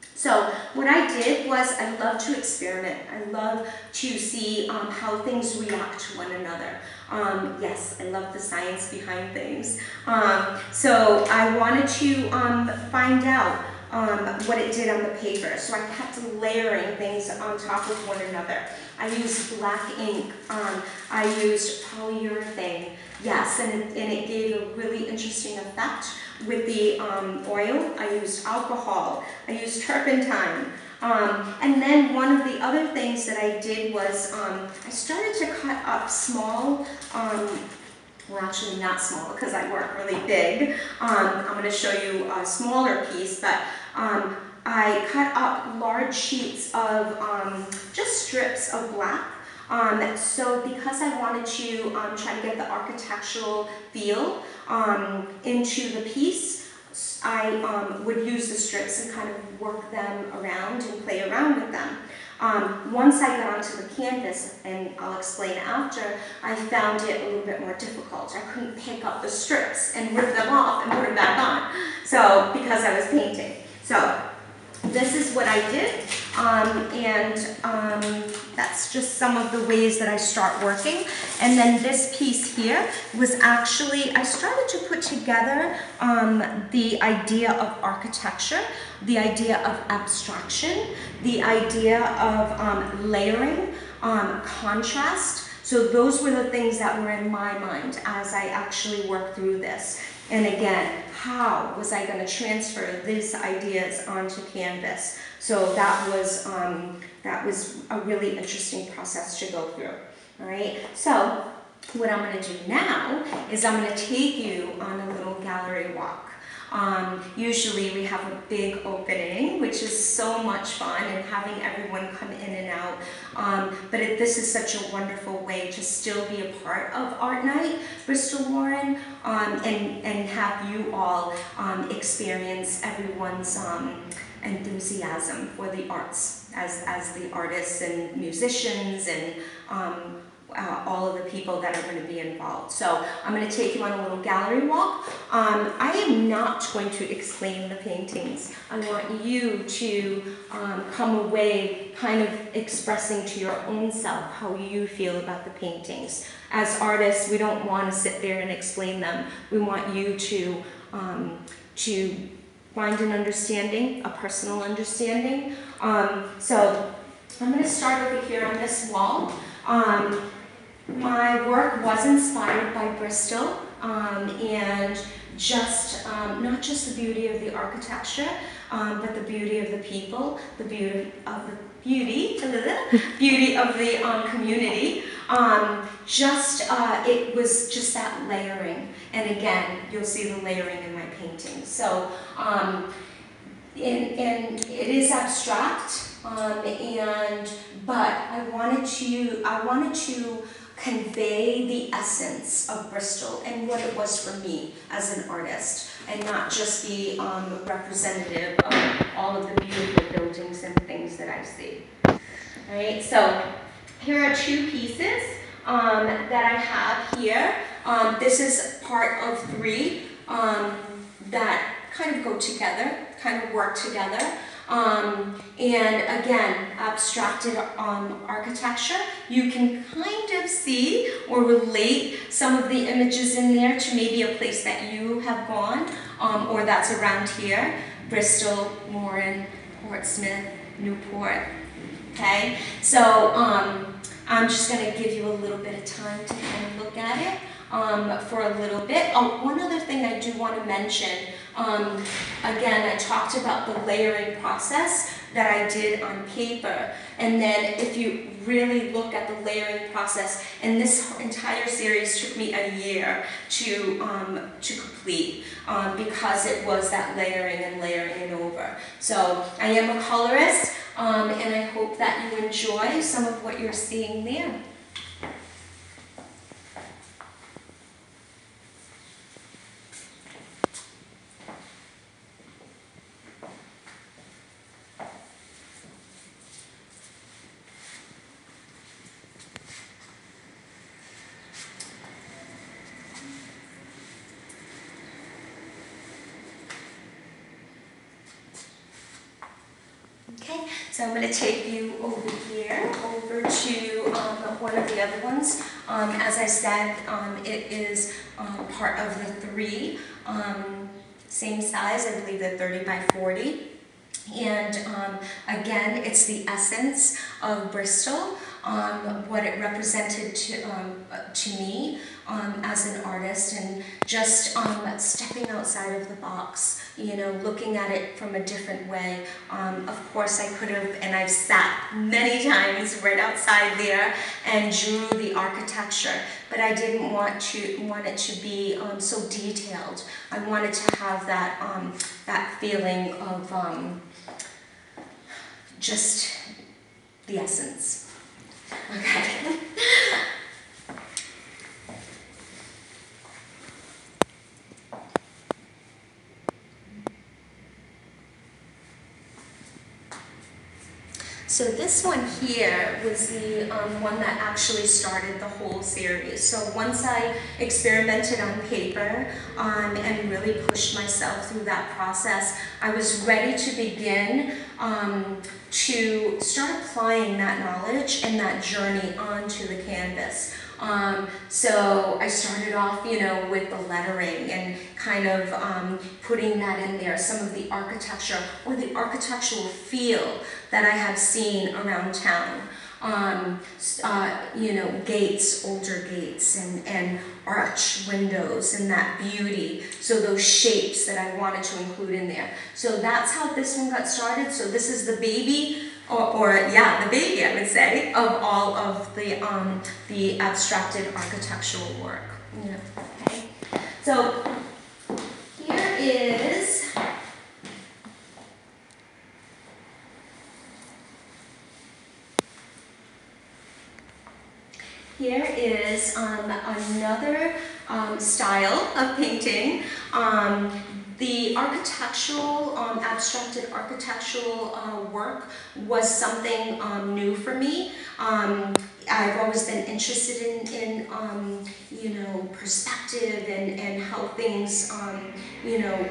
So what I did was I love to experiment. I love to see um, how things react to one another. Um, yes, I love the science behind things. Um, so I wanted to um, find out Um, what it did on the paper. So I kept layering things on top of one another. I used black ink. Um, I used polyurethane. Yes, and it, and it gave a really interesting effect with the um, oil. I used alcohol. I used turpentine. Um, and then one of the other things that I did was um, I started to cut up small um, well, actually not small because I work really big. Um, I'm going to show you a smaller piece, but um, I cut up large sheets of um, just strips of black. Um, so because I wanted to um, try to get the architectural feel um, into the piece, I um, would use the strips and kind of work them around and play around with them. Um, once I got onto the canvas, and I'll explain after, I found it a little bit more difficult. I couldn't pick up the strips and rip them off and put them back on, so because I was painting. So this is what I did, um, and um, that's just some of the ways that I start working. And then this piece here was actually, I started to put together um, the idea of architecture, the idea of abstraction, the idea of um, layering, um, contrast. So those were the things that were in my mind as I actually worked through this. And again, how was I going to transfer these ideas onto canvas? So that was, um, that was a really interesting process to go through. All right, so what I'm going to do now is I'm going to take you on a little gallery walk. Um, usually we have a big opening, which is so much fun, and having everyone come in and out. Um, but it, this is such a wonderful way to still be a part of Art Night, Bristol Warren, um, and, and have you all um, experience everyone's um, enthusiasm for the arts as, as the artists and musicians and um, Uh, all of the people that are going to be involved. So I'm going to take you on a little gallery walk. Um, I am not going to explain the paintings. I want you to um, come away kind of expressing to your own self how you feel about the paintings. As artists, we don't want to sit there and explain them. We want you to, um, to find an understanding, a personal understanding. Um, so I'm going to start over here on this wall. Um, My work was inspired by Bristol um, and just, um, not just the beauty of the architecture, um, but the beauty of the people, the beauty of the beauty, beauty of the um, community. Um, just, uh, it was just that layering. And again, you'll see the layering in my paintings. So, um, and, and it is abstract, um, and, but I wanted to, I wanted to convey the essence of Bristol and what it was for me as an artist, and not just be um, representative of all of the beautiful buildings and things that I see. All right, so here are two pieces um, that I have here. Um, this is part of three um, that kind of go together, kind of work together. Um, and again, abstracted um, architecture. You can kind of see or relate some of the images in there to maybe a place that you have gone um, or that's around here. Bristol, Warren, Portsmouth, Newport. Okay, so um, I'm just going to give you a little bit of time to kind of look at it um, for a little bit. Oh, one other thing I do want to mention. Um, again, I talked about the layering process that I did on paper, and then if you really look at the layering process, and this entire series took me a year to um, to complete um, because it was that layering and layering it over. So I am a colorist, um, and I hope that you enjoy some of what you're seeing there. Okay, so I'm going to take you over here, over to um, one of the other ones. Um, as I said, um, it is um, part of the three, um, same size, I believe they're thirty by forty. And um, again, it's the essence of Bristol, um, what it represented to, um, to me um, as an artist, and just um, stepping outside of the box, you know, looking at it from a different way. Um, of course, I could have, and I've sat many times right outside there and drew the architecture, but I didn't want to want it to be um, so detailed. I wanted to have that um, that feeling of um, just the essence. Okay. So this one here was the um, one that actually started the whole series. So once I experimented on paper um, and really pushed myself through that process, I was ready to begin um, to start applying that knowledge and that journey onto the canvas. Um, so I started off, you know, with the lettering and kind of um, putting that in there, some of the architecture or the architectural feel that I have seen around town. Um, uh, you know, gates, older gates, and, and arch windows, and that beauty. So those shapes that I wanted to include in there. So that's how this one got started. So this is the baby or, or yeah, the baby, I would say, of all of the, um, the abstracted architectural work. Yeah. Okay. So here is Here is um, another um, style of painting. Um, the architectural, um, abstracted architectural uh, work was something um, new for me. Um, I've always been interested in, in um, you know, perspective and, and how things, um, you know,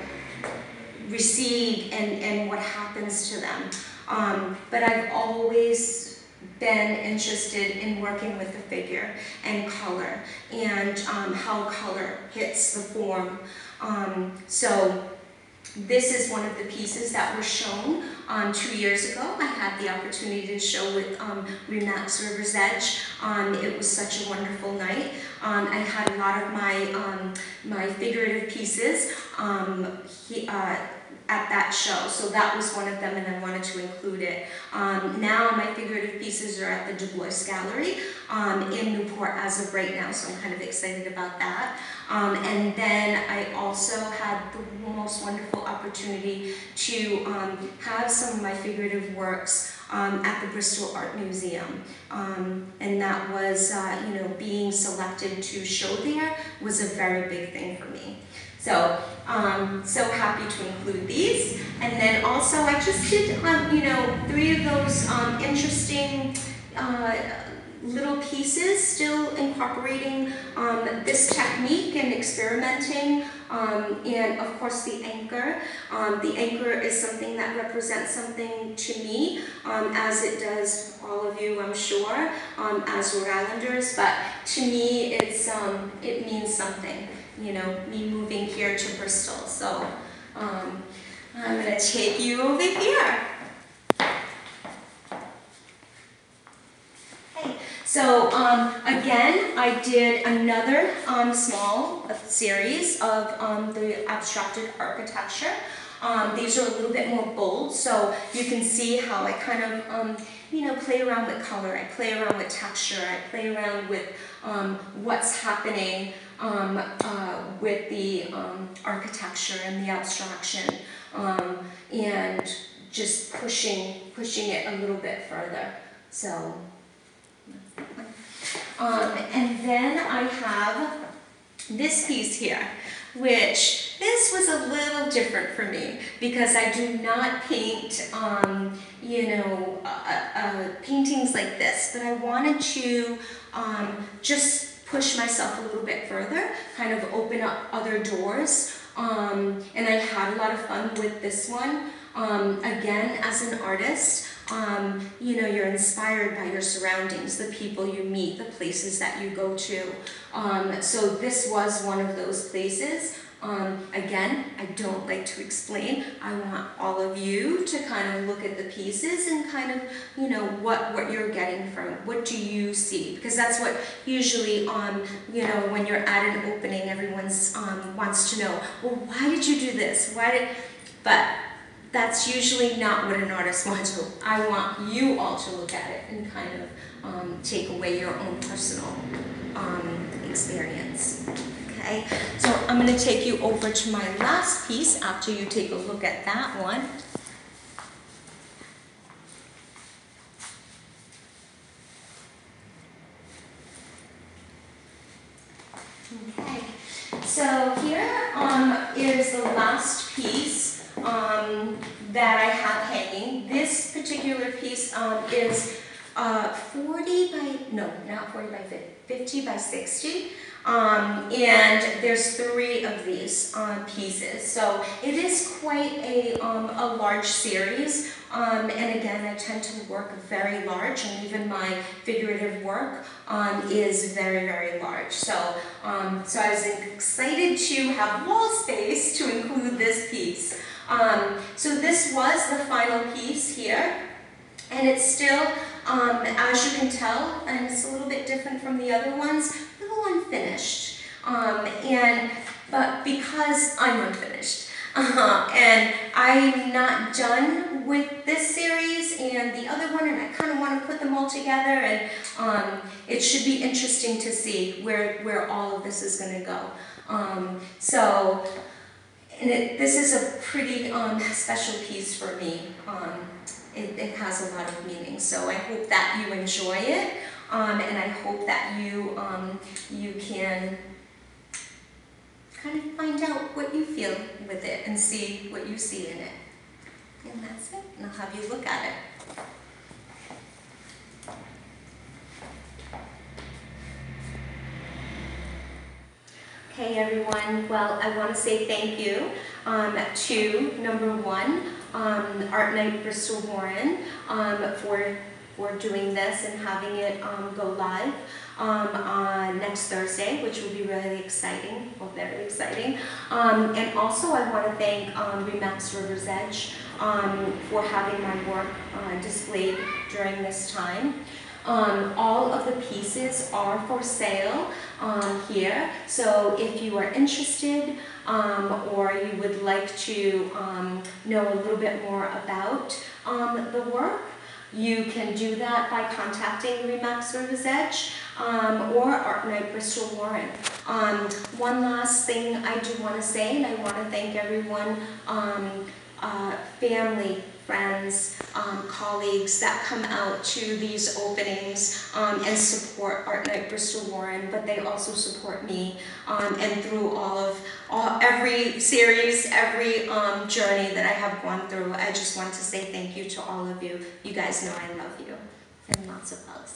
recede and, and what happens to them. Um, but I've always been interested in working with the figure and color and um, how color hits the form. Um, so this is one of the pieces that were shown um, two years ago. I had the opportunity to show with um, Remax River's Edge. Um, it was such a wonderful night. Um, I had a lot of my, um, my figurative pieces um, he, uh, at that show, so that was one of them, and I wanted to include it. Um, now my figurative pieces are at the Du Bois Gallery um, in Newport as of right now, so I'm kind of excited about that. Um, and then I also had the most wonderful opportunity to um, have some of my figurative works um, at the Bristol Art Museum. Um, and that was, uh, you know, being selected to show there was a very big thing for me. So, um, so happy to include these. And then also I just did, um, you know, three of those um, interesting uh, little pieces, still incorporating um, this technique and experimenting. Um, and of course the anchor. Um, the anchor is something that represents something to me, um, as it does all of you, I'm sure, um, as Rhode Islanders. But to me, it's um, it means something. You know, me moving here to Bristol. So um, I'm going to take you over here. Okay. So um, again, I did another um, small series of um, the abstracted architecture. Um, these are a little bit more bold, so you can see how I kind of, um, you know, play around with color. I play around with texture. I play around with um, what's happening um, uh, with the um, architecture and the abstraction, um, and just pushing, pushing it a little bit further. So, um, and then I have this piece here, which this was a little different for me because I do not paint, um, you know, uh, uh, paintings like this, but I wanted to um, just push myself a little bit further, kind of open up other doors, um, and I had a lot of fun with this one. Um, again, as an artist, um, you know, you're inspired by your surroundings, the people you meet, the places that you go to. Um, so this was one of those places. Um, again, I don't like to explain. I want all of you to kind of look at the pieces and kind of, you know, what, what you're getting from, what do you see? Because that's what usually, um, you know, when you're at an opening, everyone's um, wants to know, well, why did you do this? Why did, but that's usually not what an artist wants to. I want you all to look at it and kind of um, take away your own personal um, experience. Okay, so I'm going to take you over to my last piece after you take a look at that one. Okay, so here um, is the last piece um, that I have hanging. This particular piece um, is uh, forty by, no, not forty by fifty, fifty by sixty. Um, and there's three of these uh, pieces, so it is quite a, um, a large series, um, and again I tend to work very large, and even my figurative work um, is very very large, so, um, so I was excited to have wall space to include this piece. Um, so this was the final piece here, and it's still, um, as you can tell, and it's a little bit different from the other ones, unfinished, um, and but because I'm unfinished, Uh, and I'm not done with this series and the other one, and I kind of want to put them all together, and um, it should be interesting to see where, where all of this is going to go. Um, so, and it, this is a pretty um, special piece for me. Um, it, it has a lot of meaning, so I hope that you enjoy it, um, and I hope that you, um, you can kind of find out what you feel with it and see what you see in it. And that's it, and I'll have you look at it. Okay, everyone, well, I want to say thank you um, to, number one, um, Art Night Bristol Warren um, for, for doing this and having it um, go live. Um, on next Thursday, which will be really exciting, well, very exciting. Um, and also I want to thank um, Remax River's Edge um, for having my work uh, displayed during this time. Um, all of the pieces are for sale um, here, so if you are interested um, or you would like to um, know a little bit more about um, the work, you can do that by contacting Remax River's Edge um, or Art Night Bristol Warren. Um, one last thing I do want to say, and I want to thank everyone, um, uh, family, friends, um, colleagues that come out to these openings um, and support Art Night Bristol Warren, but they also support me um, and through all of all, every series, every um, journey that I have gone through. I just want to say thank you to all of you. You guys know I love you, and lots of hugs.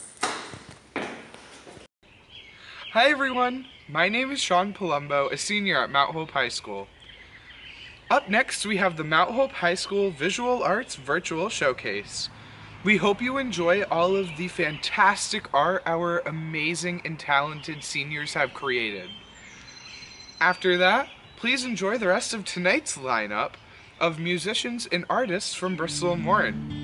Hi everyone, my name is Sean Palumbo, a senior at Mount Hope High School. Up next, we have the Mount Hope High School Visual Arts Virtual Showcase. We hope you enjoy all of the fantastic art our amazing and talented seniors have created. After that, please enjoy the rest of tonight's lineup of musicians and artists from Bristol and Warren.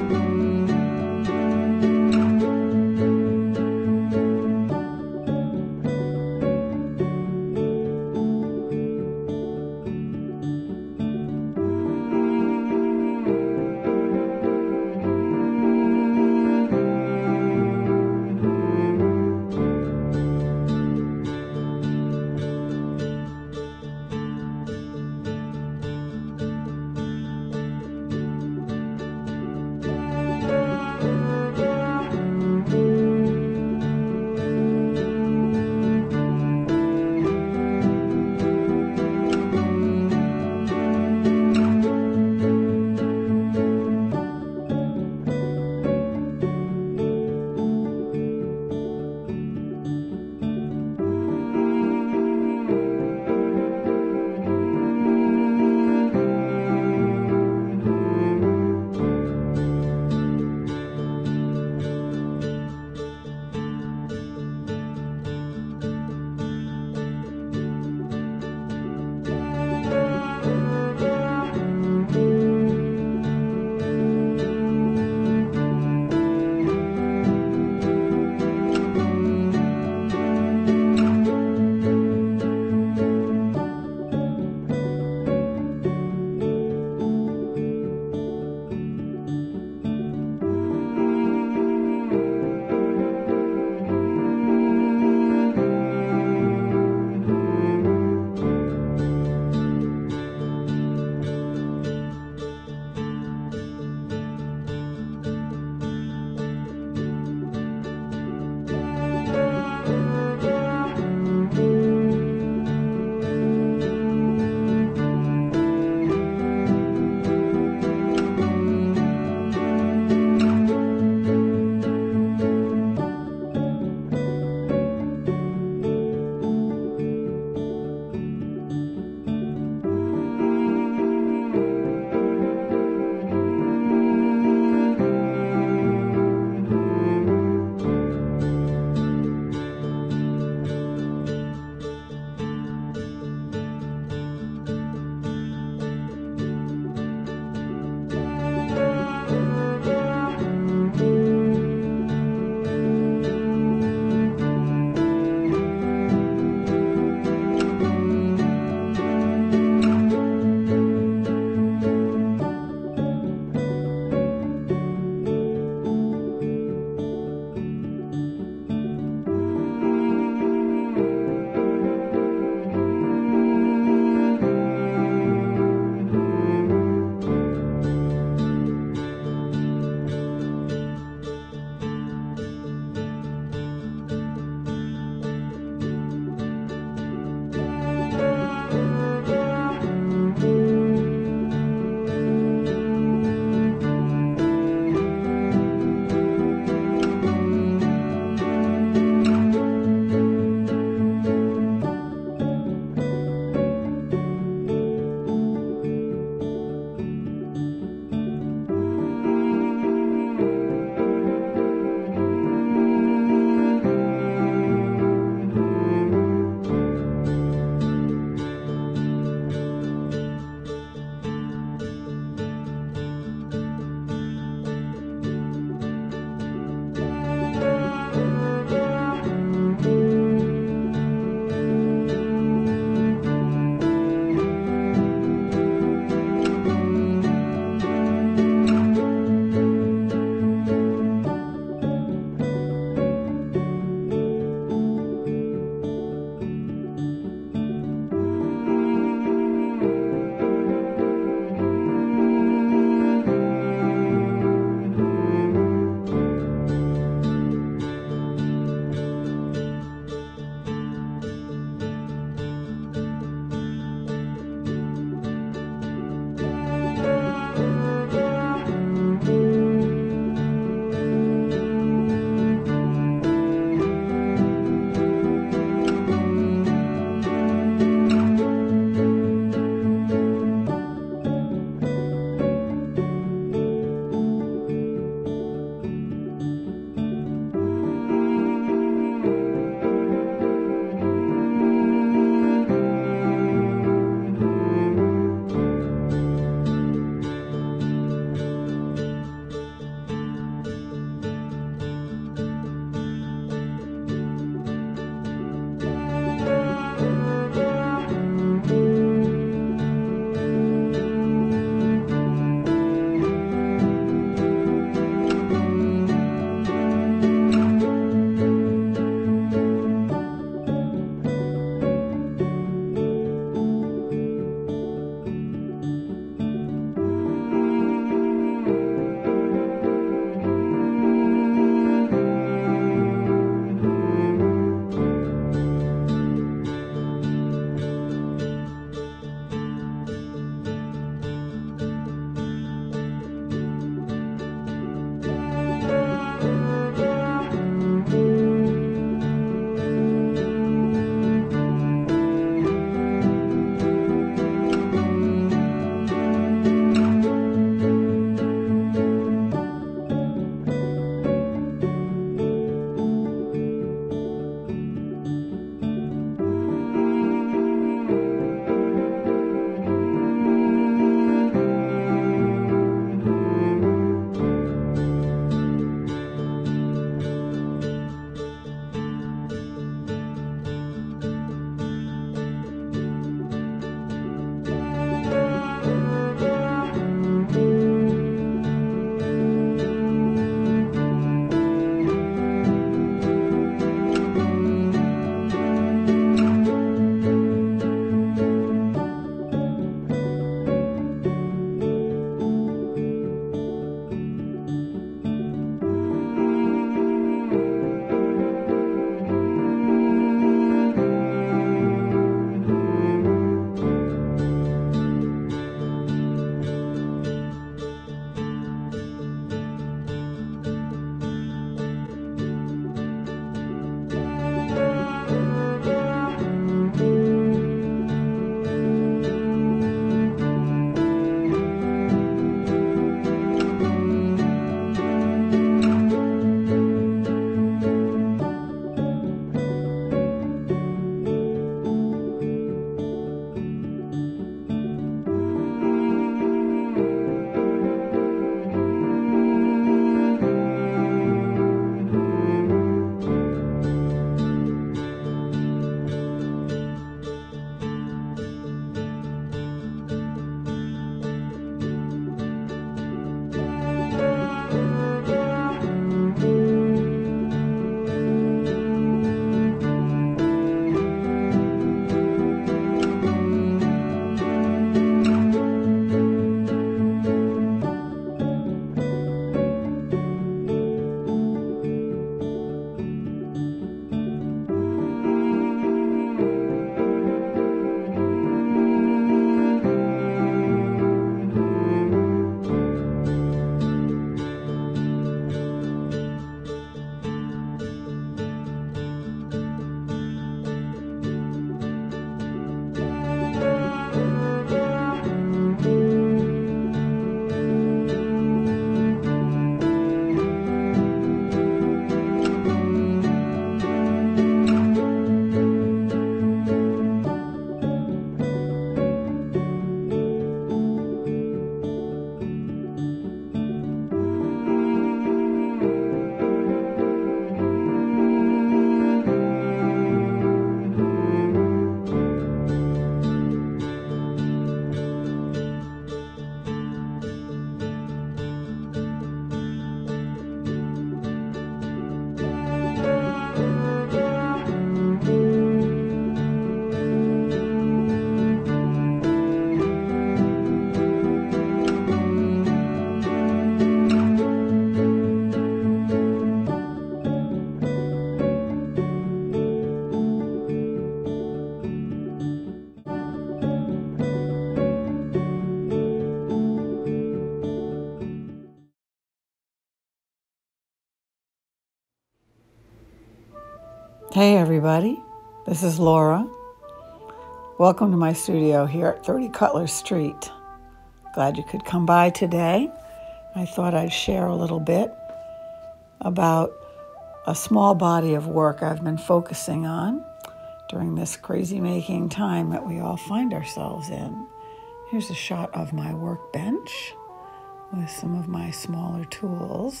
Hey everybody, this is Laura. Welcome to my studio here at thirty Cutler Street. Glad you could come by today. I thought I'd share a little bit about a small body of work I've been focusing on during this crazy-making time that we all find ourselves in. Here's a shot of my workbench with some of my smaller tools.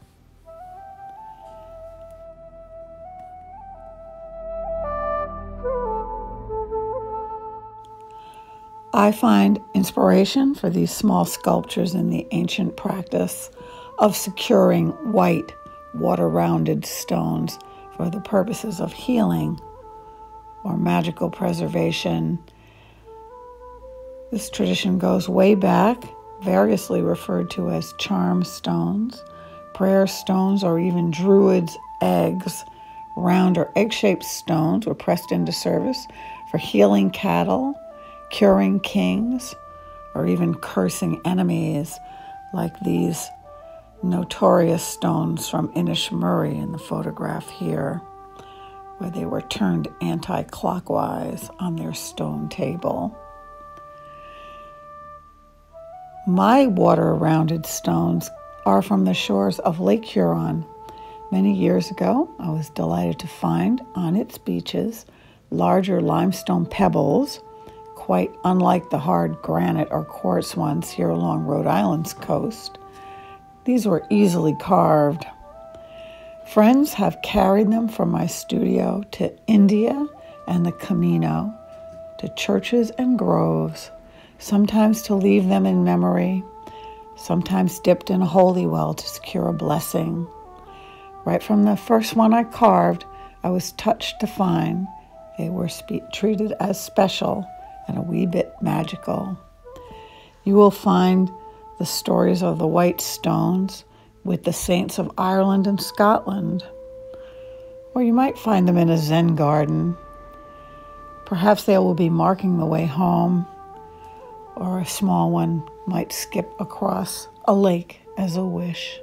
I find inspiration for these small sculptures in the ancient practice of securing white, water-rounded stones for the purposes of healing or magical preservation. This tradition goes way back, variously referred to as charm stones, prayer stones, or even druids' eggs. Round or egg-shaped stones were pressed into service for healing cattle, curing kings, or even cursing enemies, like these notorious stones from Inishmurray in the photograph here, where they were turned anti-clockwise on their stone table. My water-rounded stones are from the shores of Lake Huron. Many years ago, I was delighted to find on its beaches larger limestone pebbles, quite unlike the hard granite or quartz ones here along Rhode Island's coast. These were easily carved. Friends have carried them from my studio to India and the Camino, to churches and groves, sometimes to leave them in memory, sometimes dipped in a holy well to secure a blessing. Right from the first one I carved, I was touched to find they were spe- treated as special and a wee bit magical. You will find the stories of the white stones with the saints of Ireland and Scotland, or you might find them in a Zen garden. Perhaps they will be marking the way home, or a small one might skip across a lake as a wish.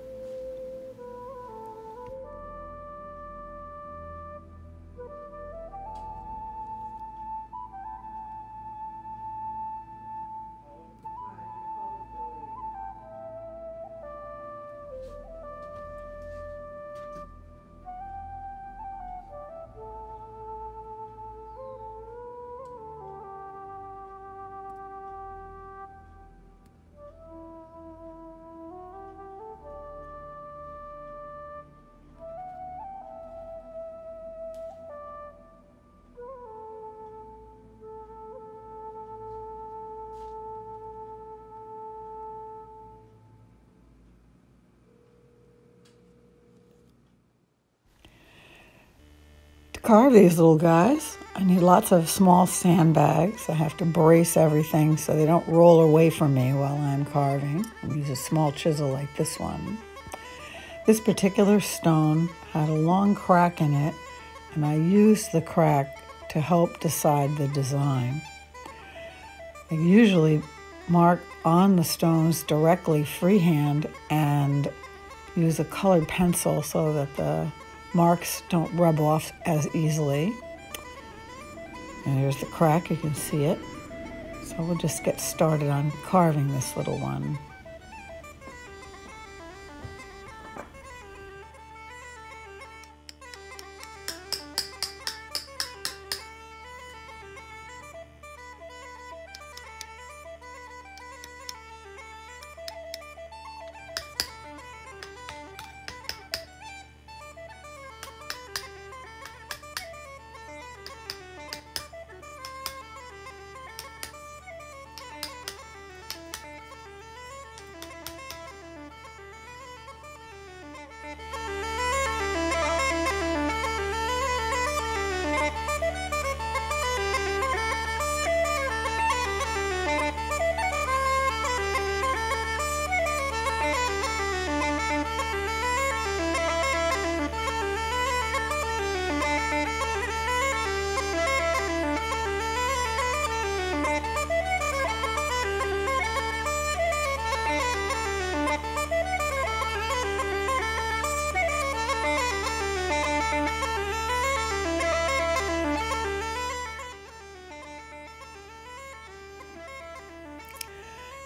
Carve these little guys. I need lots of small sandbags. I have to brace everything so they don't roll away from me while I'm carving. I use a small chisel like this one. This particular stone had a long crack in it, and I used the crack to help decide the design. I usually mark on the stones directly freehand and use a colored pencil so that the marks don't rub off as easily. And here's the crack, you can see it. So we'll just get started on carving this little one.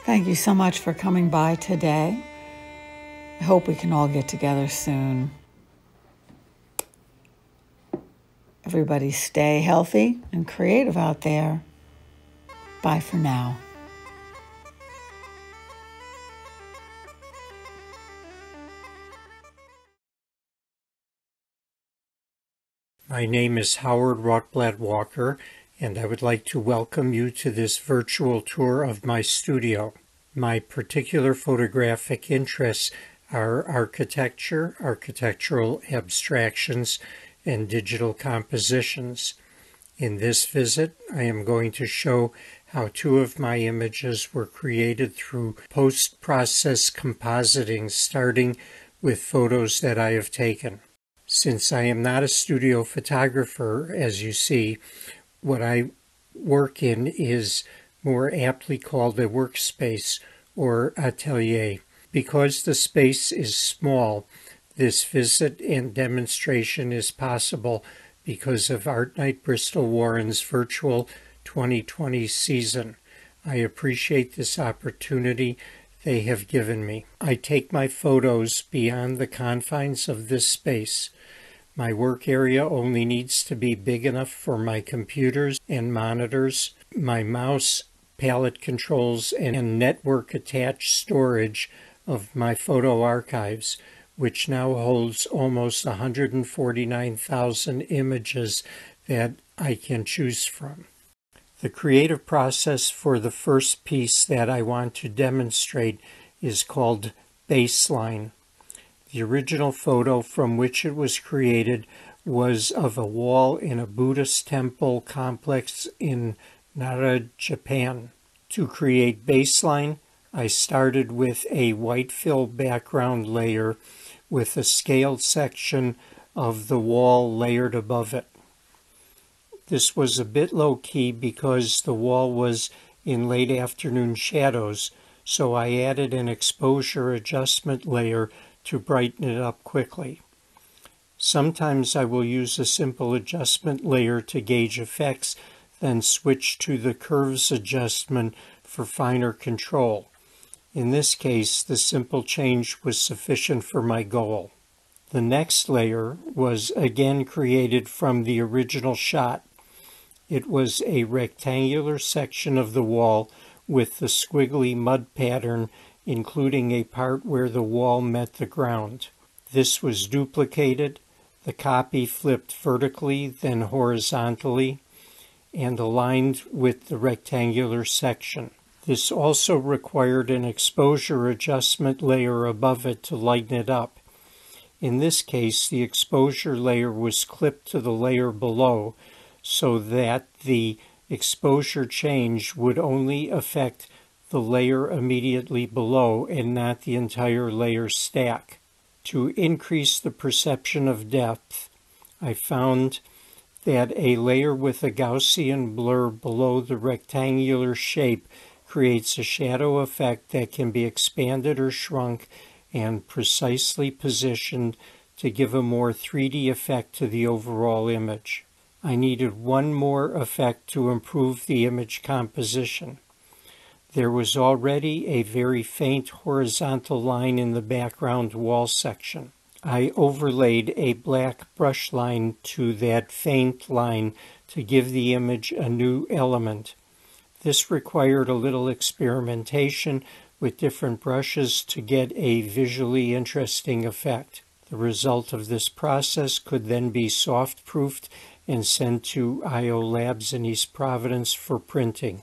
Thank you so much for coming by today. I hope we can all get together soon. Everybody stay healthy and creative out there. Bye for now.
My name is Howard Rotblatt Walker, and I would like to welcome you to this virtual tour of my studio. My particular photographic interests are architecture, architectural abstractions, and digital compositions. In this visit, I am going to show how two of my images were created through post-process compositing, starting with photos that I have taken. Since I am not a studio photographer, as you see, what I work in is more aptly called a workspace or atelier. Because the space is small, this visit and demonstration is possible because of Art Night Bristol Warren's virtual twenty twenty season. I appreciate this opportunity they have given me. I take my photos beyond the confines of this space. My work area only needs to be big enough for my computers and monitors, my mouse, palette controls, and network-attached storage of my photo archives, which now holds almost one hundred forty-nine thousand images that I can choose from. The creative process for the first piece that I want to demonstrate is called baseline. The original photo from which it was created was of a wall in a Buddhist temple complex in Nara, Japan. To create baseline, I started with a white fill background layer with a scaled section of the wall layered above it. This was a bit low-key because the wall was in late afternoon shadows, so I added an exposure adjustment layer to brighten it up quickly. Sometimes I will use a simple adjustment layer to gauge effects, then switch to the curves adjustment for finer control. In this case, the simple change was sufficient for my goal. The next layer was again created from the original shot. It was a rectangular section of the wall with the squiggly mud pattern, including a part where the wall met the ground. This was duplicated, the copy flipped vertically, then horizontally, and aligned with the rectangular section. This also required an exposure adjustment layer above it to lighten it up. In this case, the exposure layer was clipped to the layer below so that the exposure change would only affect the layer immediately below and not the entire layer stack. To increase the perception of depth, I found that a layer with a Gaussian blur below the rectangular shape creates a shadow effect that can be expanded or shrunk and precisely positioned to give a more three D effect to the overall image. I needed one more effect to improve the image composition. There was already a very faint horizontal line in the background wall section. I overlaid a black brush line to that faint line to give the image a new element. This required a little experimentation with different brushes to get a visually interesting effect. The result of this process could then be soft-proofed and sent to I O Labs in East Providence for printing.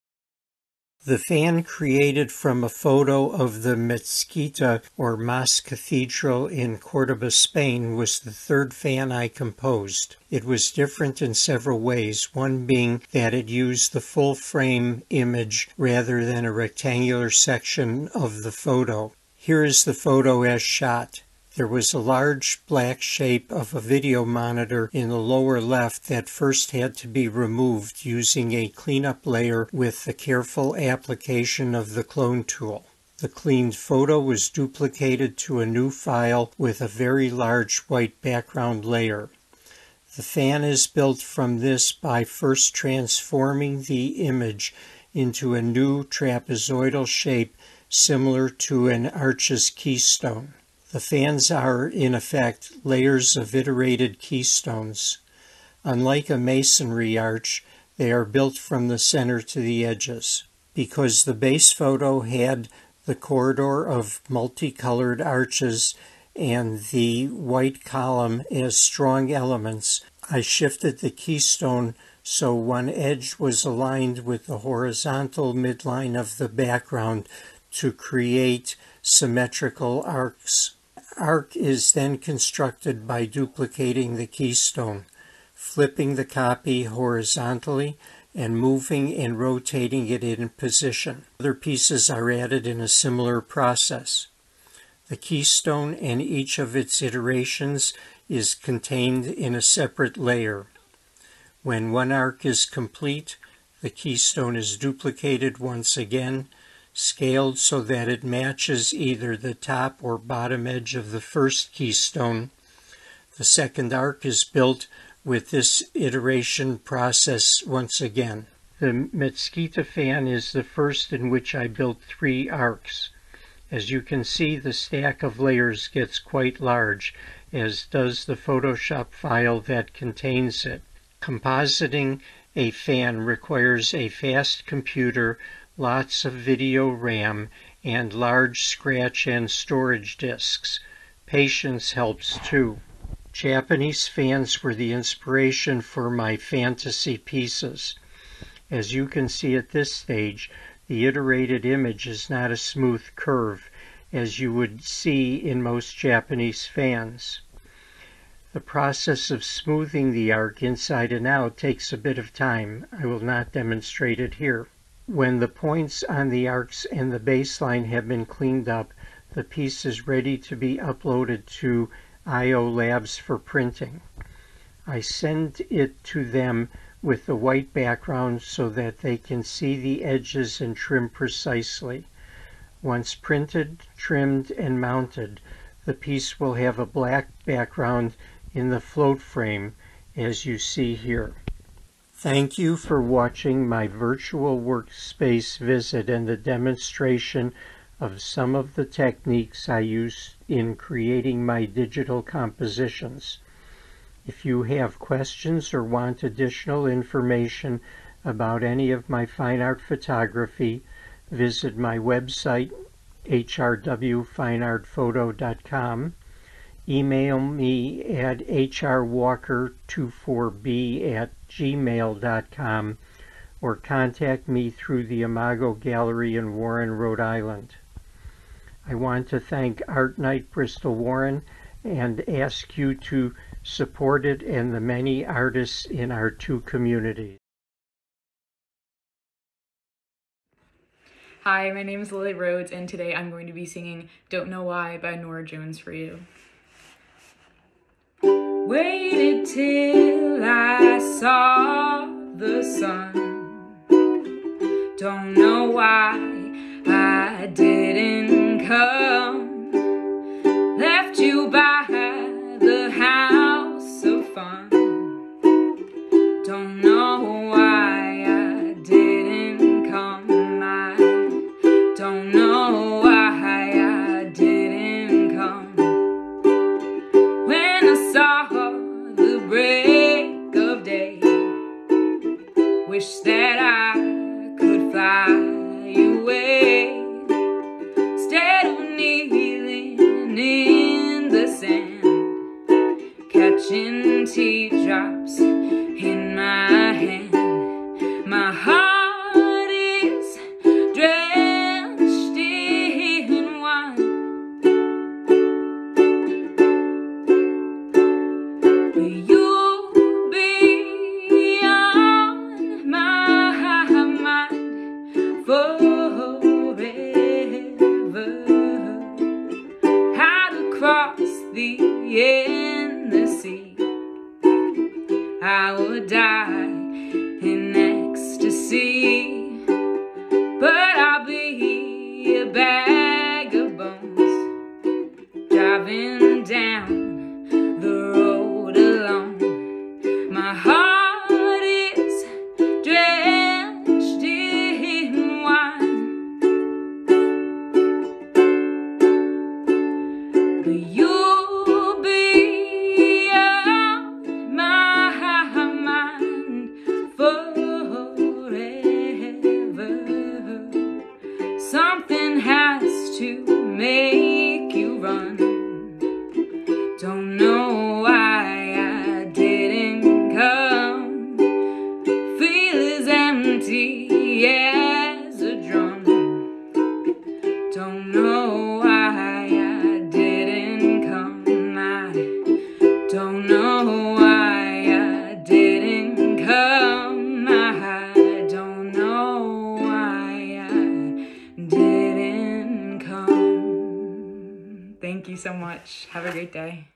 The fan created from a photo of the Mezquita or Mosque Cathedral in Cordoba, Spain was the third fan I composed. It was different in several ways, one being that it used the full frame image rather than a rectangular section of the photo. Here is the photo as shot. There was a large black shape of a video monitor in the lower left that first had to be removed using a cleanup layer with the careful application of the clone tool. The cleaned photo was duplicated to a new file with a very large white background layer. The fan is built from this by first transforming the image into a new trapezoidal shape similar to an arch's keystone. The fans are, in effect, layers of iterated keystones. Unlike a masonry arch, they are built from the center to the edges. Because the base photo had the corridor of multicolored arches and the white column as strong elements, I shifted the keystone so one edge was aligned with the horizontal midline of the background to create symmetrical arcs. Arc is then constructed by duplicating the keystone, flipping the copy horizontally, and moving and rotating it in position. Other pieces are added in a similar process. The keystone and each of its iterations is contained in a separate layer. When one arc is complete, the keystone is duplicated once again, scaled so that it matches either the top or bottom edge of the first keystone. The second arc is built with this iteration process once again. The Mesquita fan is the first in which I built three arcs. As you can see, the stack of layers gets quite large, as does the Photoshop file that contains it. Compositing a fan requires a fast computer, lots of video RAM, and large scratch and storage disks. Patience helps too. Japanese fans were the inspiration for my fantasy pieces. As you can see at this stage, the iterated image is not a smooth curve, as you would see in most Japanese fans. The process of smoothing the arc inside and out takes a bit of time. I will not demonstrate it here. When the points on the arcs and the baseline have been cleaned up, the piece is ready to be uploaded to I O Labs for printing. I send it to them with the white background so that they can see the edges and trim precisely. Once printed, trimmed, and mounted, the piece will have a black background in the float frame, as you see here. Thank you for watching my virtual workspace visit and the demonstration of some of the techniques I use in creating my digital compositions. If you have questions or want additional information about any of my fine art photography, visit my website, h r w fine art photo dot com, email me at h r walker twenty-four b at gmail dot com, or contact me through the Imago Gallery in Warren, Rhode Island. I want to thank Art Night Bristol Warren and ask you to support it and the many artists in our two communities.
Hi, my name is Lily Rhodes, and today I'm going to be singing Don't Know Why by Norah Jones for you. Waited till I saw the sun. Don't know why I didn't come. Left you by the house of fun. Don't know why I didn't come. I don't know why I didn't come. When I saw the break of day, wish that I could fly away. Instead of kneeling in the sand, catching teardrops in my hand. My heart is drenched in wine. Will you be on my mind forever? How to cross the endless sea. I would die in ecstasy, but I'll be a bag of bones, driving down the road alone.
to make you run. Don't know why I didn't come. Feel as empty as a drum. Don't know why I didn't come. I don't know why I didn't come. I don't know why I didn't come.
Thank you so much. Have a great day.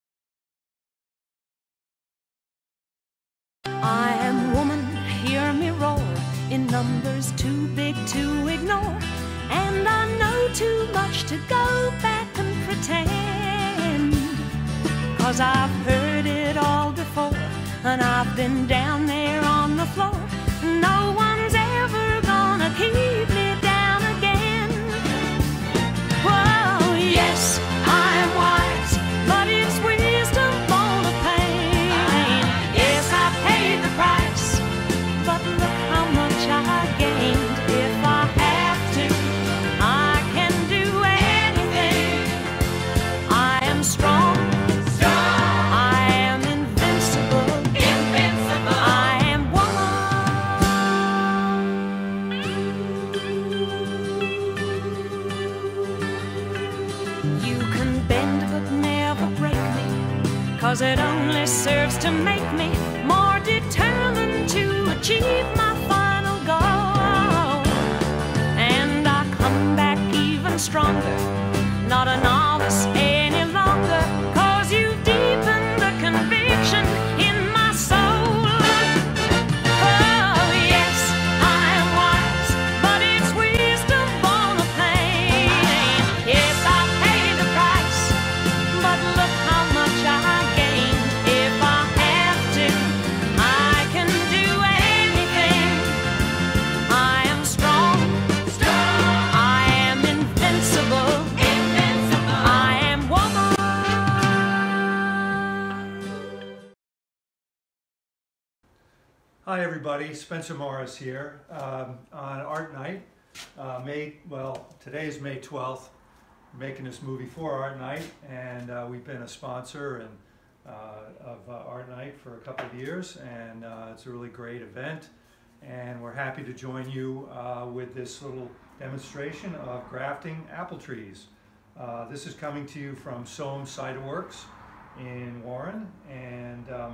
I am woman, hear me roar, in numbers too big to ignore, and I know too much to go back and pretend, 'cause I've heard it all before, and I've been down there on the floor. No one's ever gonna keep me down again. Whoa, yes, I am wise, but it's wisdom born of pain. Yes, I paid the price, but look how much I gained. If I have to, I can do anything. I am strong, strong. I am invincible, invincible. I am woman. You can bend but never break me, 'cause it only serves to make me more determined to achieve my final goal. And I come back even stronger, not a novice any longer, 'cause you've deepened the conviction in my soul. Oh yes, I am wise, but it's wisdom born of pain. Yes, I paid the price, but look how much I gained. If I have to, I can do anything. I am strong, strong. I am invincible, invincible. I am woman.
Hi everybody, Spencer Morris here um, on Art Night. Uh, May, well, today is May twelfth. We're making this movie for Art Night, and uh, we've been a sponsor and, uh, of uh, Art Night for a couple of years, and uh, it's a really great event. And we're happy to join you uh, with this little demonstration of grafting apple trees. Uh, this is coming to you from Soam Cider Works in Warren, and um,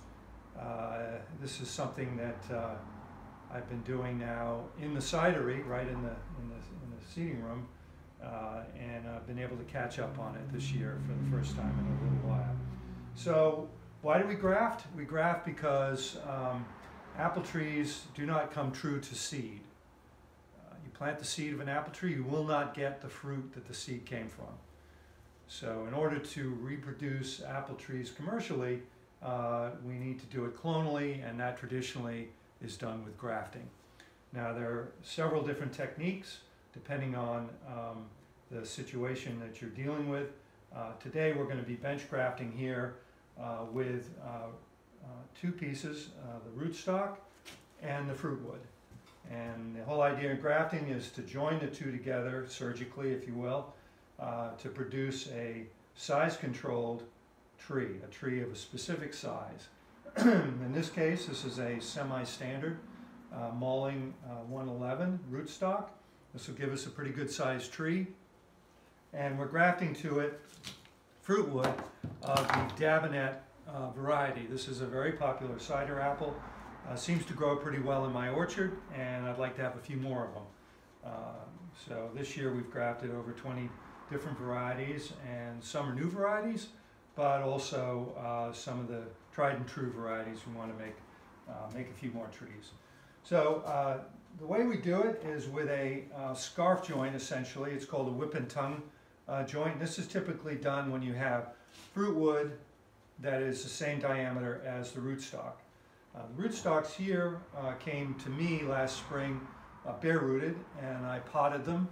uh, this is something that uh, I've been doing now in the cidery, right in the in the, in the seating room, uh, and I've been able to catch up on it this year for the first time in a little while. So why do we graft? We graft because um, apple trees do not come true to seed. Uh, you plant the seed of an apple tree, you will not get the fruit that the seed came from. So in order to reproduce apple trees commercially, uh, we need to do it clonally, and that traditionally is done with grafting. Now there are several different techniques depending on um, the situation that you're dealing with. Uh, today we're going to be bench grafting here uh, with uh, uh, two pieces, uh, the rootstock and the fruit wood. And the whole idea of grafting is to join the two together surgically, if you will, uh, to produce a size-controlled tree, a tree of a specific size. In this case, this is a semi-standard uh, Malling uh, one eleven rootstock. This will give us a pretty good sized tree. And we're grafting to it fruit wood of the Davenet uh, variety. This is a very popular cider apple. Uh, seems to grow pretty well in my orchard, and I'd like to have a few more of them. Uh, so this year we've grafted over twenty different varieties, and some are new varieties, but also uh, some of the tried and true varieties. We want to make, uh, make a few more trees. So uh, the way we do it is with a uh, scarf joint, essentially. It's called a whip and tongue uh, joint. This is typically done when you have fruit wood that is the same diameter as the rootstock. Uh, the rootstocks here uh, came to me last spring uh, bare rooted, and I potted them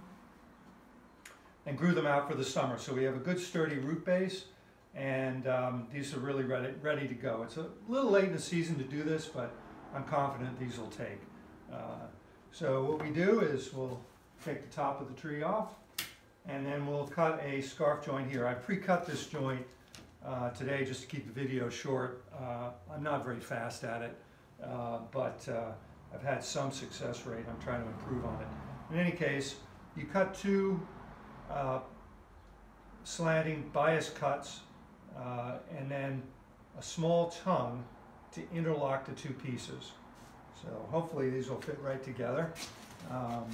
and grew them out for the summer. So we have a good sturdy root base, and um, these are really ready, ready to go. It's a little late in the season to do this, but I'm confident these will take. Uh, so what we do is we'll take the top of the tree off, and then we'll cut a scarf joint here. I pre-cut this joint uh, today just to keep the video short. Uh, I'm not very fast at it, uh, but uh, I've had some success rate. I'm trying to improve on it. In any case, you cut two uh, slanting bias cuts uh, and then a small tongue to interlock the two pieces. So hopefully these will fit right together. Um,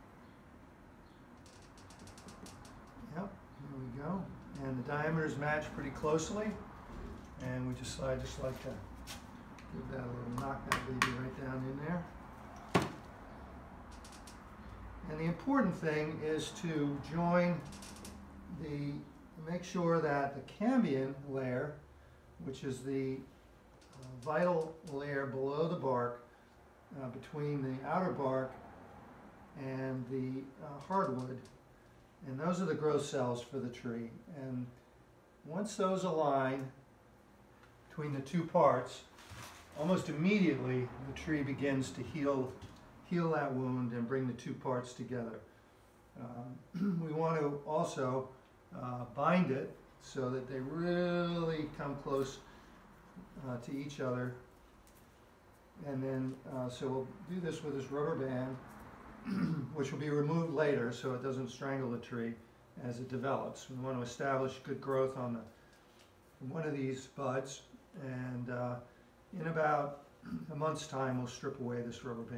yep, here we go. And the diameters match pretty closely. And we just, I just like to give that a little knock that baby right down in there. And the important thing is to join the, make sure that the cambium layer, which is the uh, vital layer below the bark, uh, between the outer bark and the uh, hardwood, and those are the growth cells for the tree. And once those align between the two parts, almost immediately the tree begins to heal heal that wound and bring the two parts together. Um, we want to also uh, bind it so that they really come close uh, to each other. And then, uh, so we'll do this with this rubber band, which will be removed later so it doesn't strangle the tree as it develops. We want to establish good growth on the, one of these buds, and uh, in about a month's time we'll strip away this rubber band.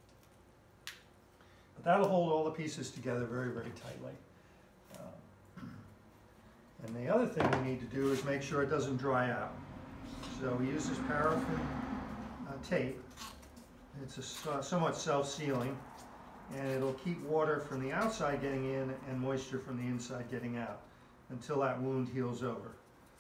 But that'll hold all the pieces together very, very tightly. Uh, and the other thing we need to do is make sure it doesn't dry out. So we use this paraffin uh, tape. It's a, somewhat self-sealing, and it'll keep water from the outside getting in and moisture from the inside getting out until that wound heals over.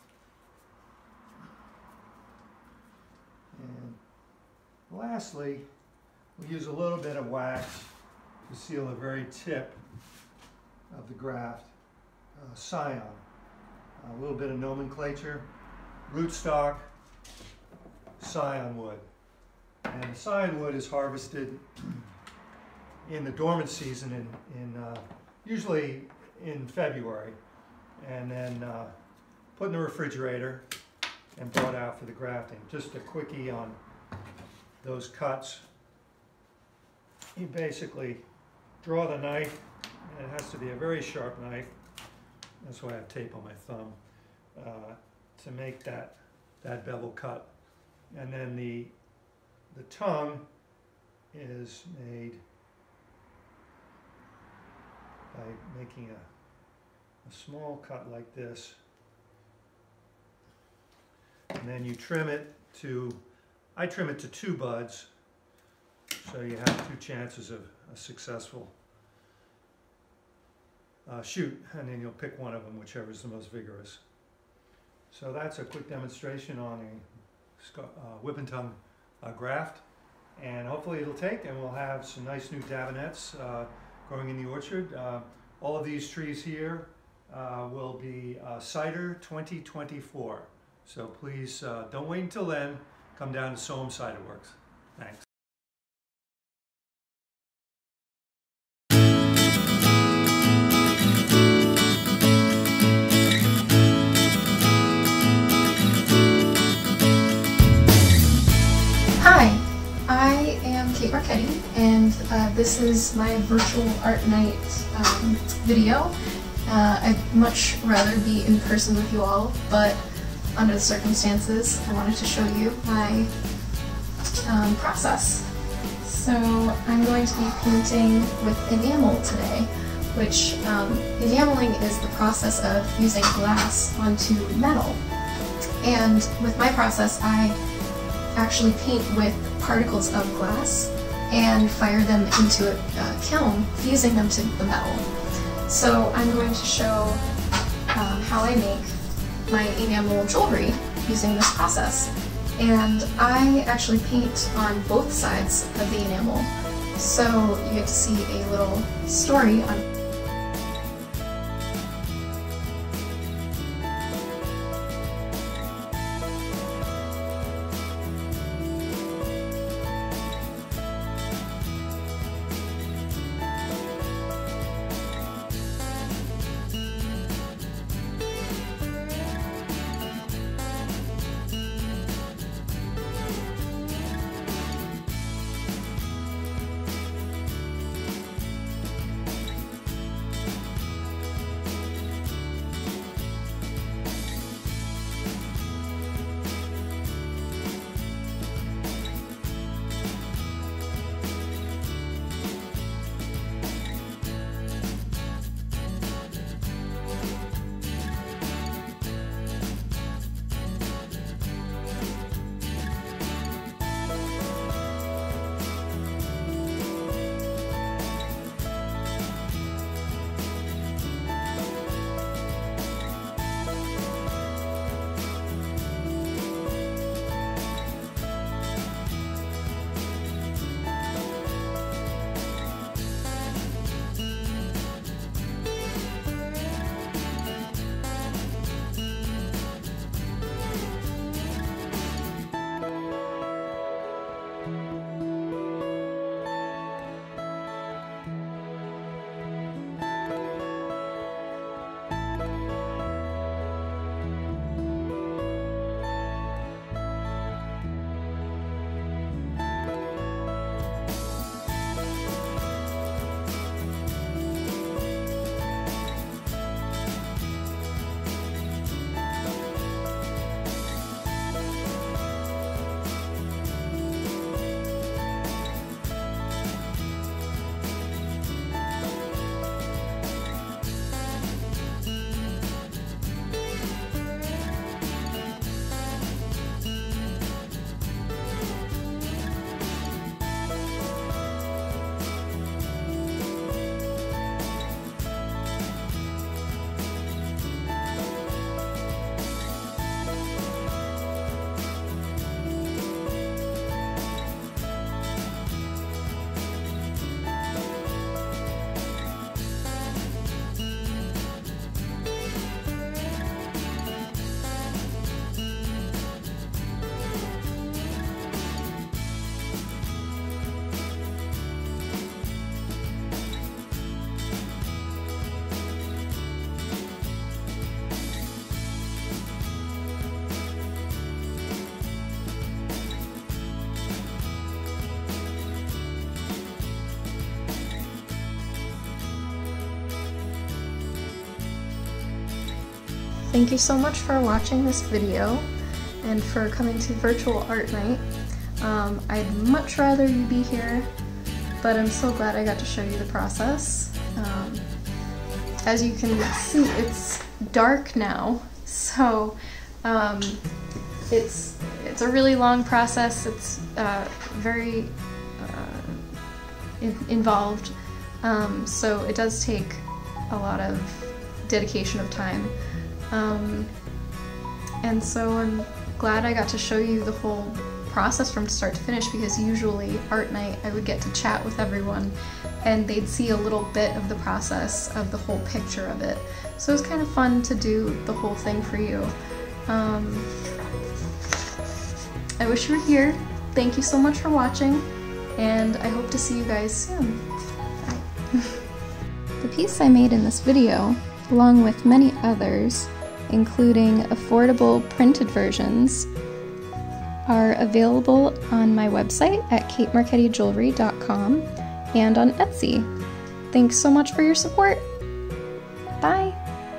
And lastly, we use a little bit of wax to seal the very tip of the graft. Uh, scion, a little bit of nomenclature, rootstock, scion wood. And the scion wood is harvested in the dormant season, in, in uh, usually in February, and then uh, put in the refrigerator and brought out for the grafting. Just a quickie on those cuts. You basically draw the knife, and it has to be a very sharp knife. That's why I have tape on my thumb, uh, to make that, that bevel cut. And then the, the tongue is made by making a, a small cut like this. And then you trim it to, I trim it to two buds, so you have two chances of a successful uh, shoot, and then you'll pick one of them, whichever is the most vigorous. So that's a quick demonstration on a uh, whip and tongue uh, graft, and hopefully it'll take, and we'll have some nice new Davenets uh, growing in the orchard. Uh, all of these trees here uh, will be uh, cider twenty twenty-four. So please uh, don't wait until then. Come down to Soham Cider Works. Thanks.
Hi, I am Kate Marchetti, and uh, this is my virtual art night um, video. Uh, I'd much rather be in person with you all, but under the circumstances, I wanted to show you my um, process. So I'm going to be painting with enamel today, which um, enameling is the process of fusing glass onto metal. And with my process, I actually paint with particles of glass and fire them into a uh, kiln, fusing them to the metal. So I'm going to show um, how I make my enamel jewelry using this process. And I actually paint on both sides of the enamel, so you get to see a little story on thank you so much for watching this video and for coming to Virtual Art Night. Um, I'd much rather you be here, but I'm so glad I got to show you the process. Um, as you can see, it's dark now, so um, it's it's a really long process. It's uh, very uh, in involved, um, so it does take a lot of dedication of time. Um, and so I'm glad I got to show you the whole process from start to finish, because usually art night I would get to chat with everyone and they'd see a little bit of the process of the whole picture of it. So it was kind of fun to do the whole thing for you. Um, I wish you were here. Thank you so much for watching, and I hope to see you guys soon. Bye. The piece I made in this video, along with many others, including affordable printed versions, are available on my website at kate marchetti jewelry dot com and on Etsy. Thanks so much for your support. Bye!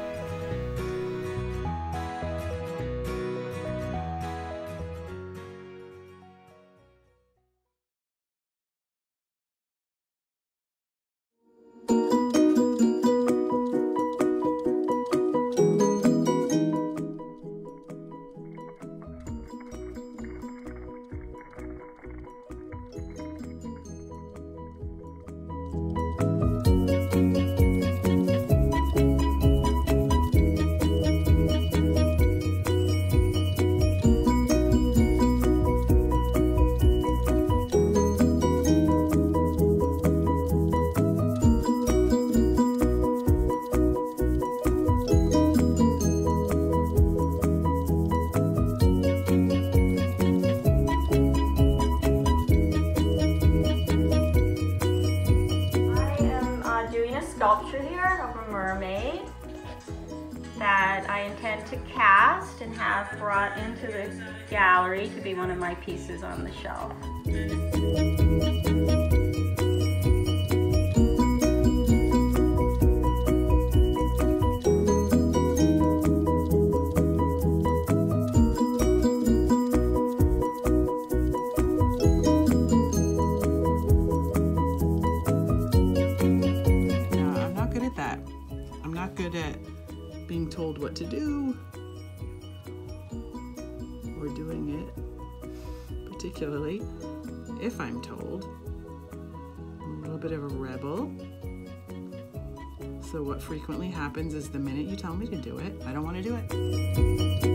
Sculpture here of a mermaid that I intend to cast and have brought into the gallery to be one of my pieces on the shelf.
Good at being told what to do or doing it, particularly if I'm told. I'm a little bit of a rebel. So what frequently happens is the minute you tell me to do it, I don't want to do it.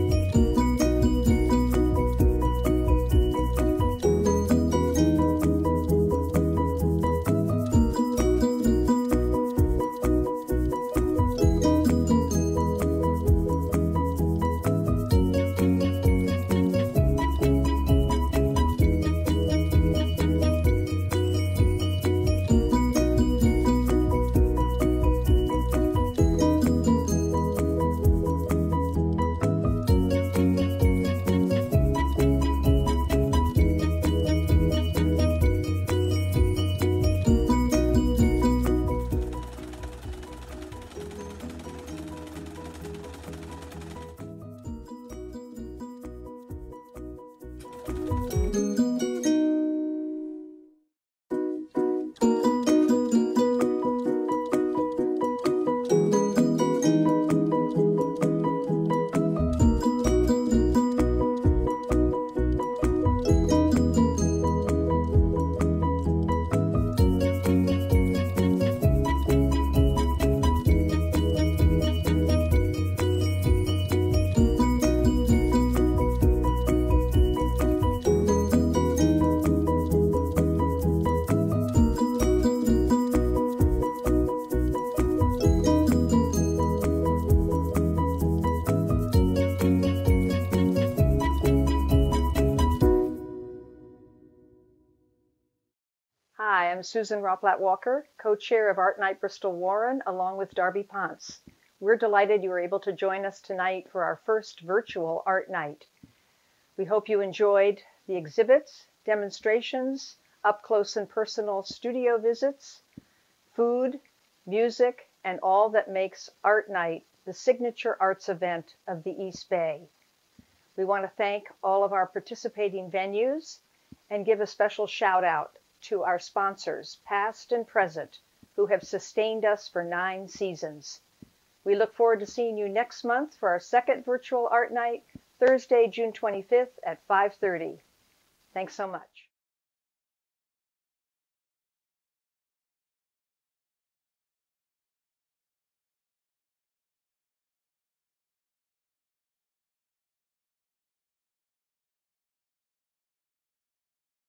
Hi, I'm Susan Roplat Walker, co-chair of Art Night Bristol Warren, along with Darby Ponce. We're delighted you were able to join us tonight for our first virtual art night. We hope you enjoyed the exhibits, demonstrations, up-close and personal studio visits, food, music, and all that makes Art Night the signature arts event of the East Bay. We want to thank all of our participating venues and give a special shout out to our sponsors, past and present, who have sustained us for nine seasons. We look forward to seeing you next month for our second virtual art night, Thursday, June twenty-fifth at five thirty. Thanks so much.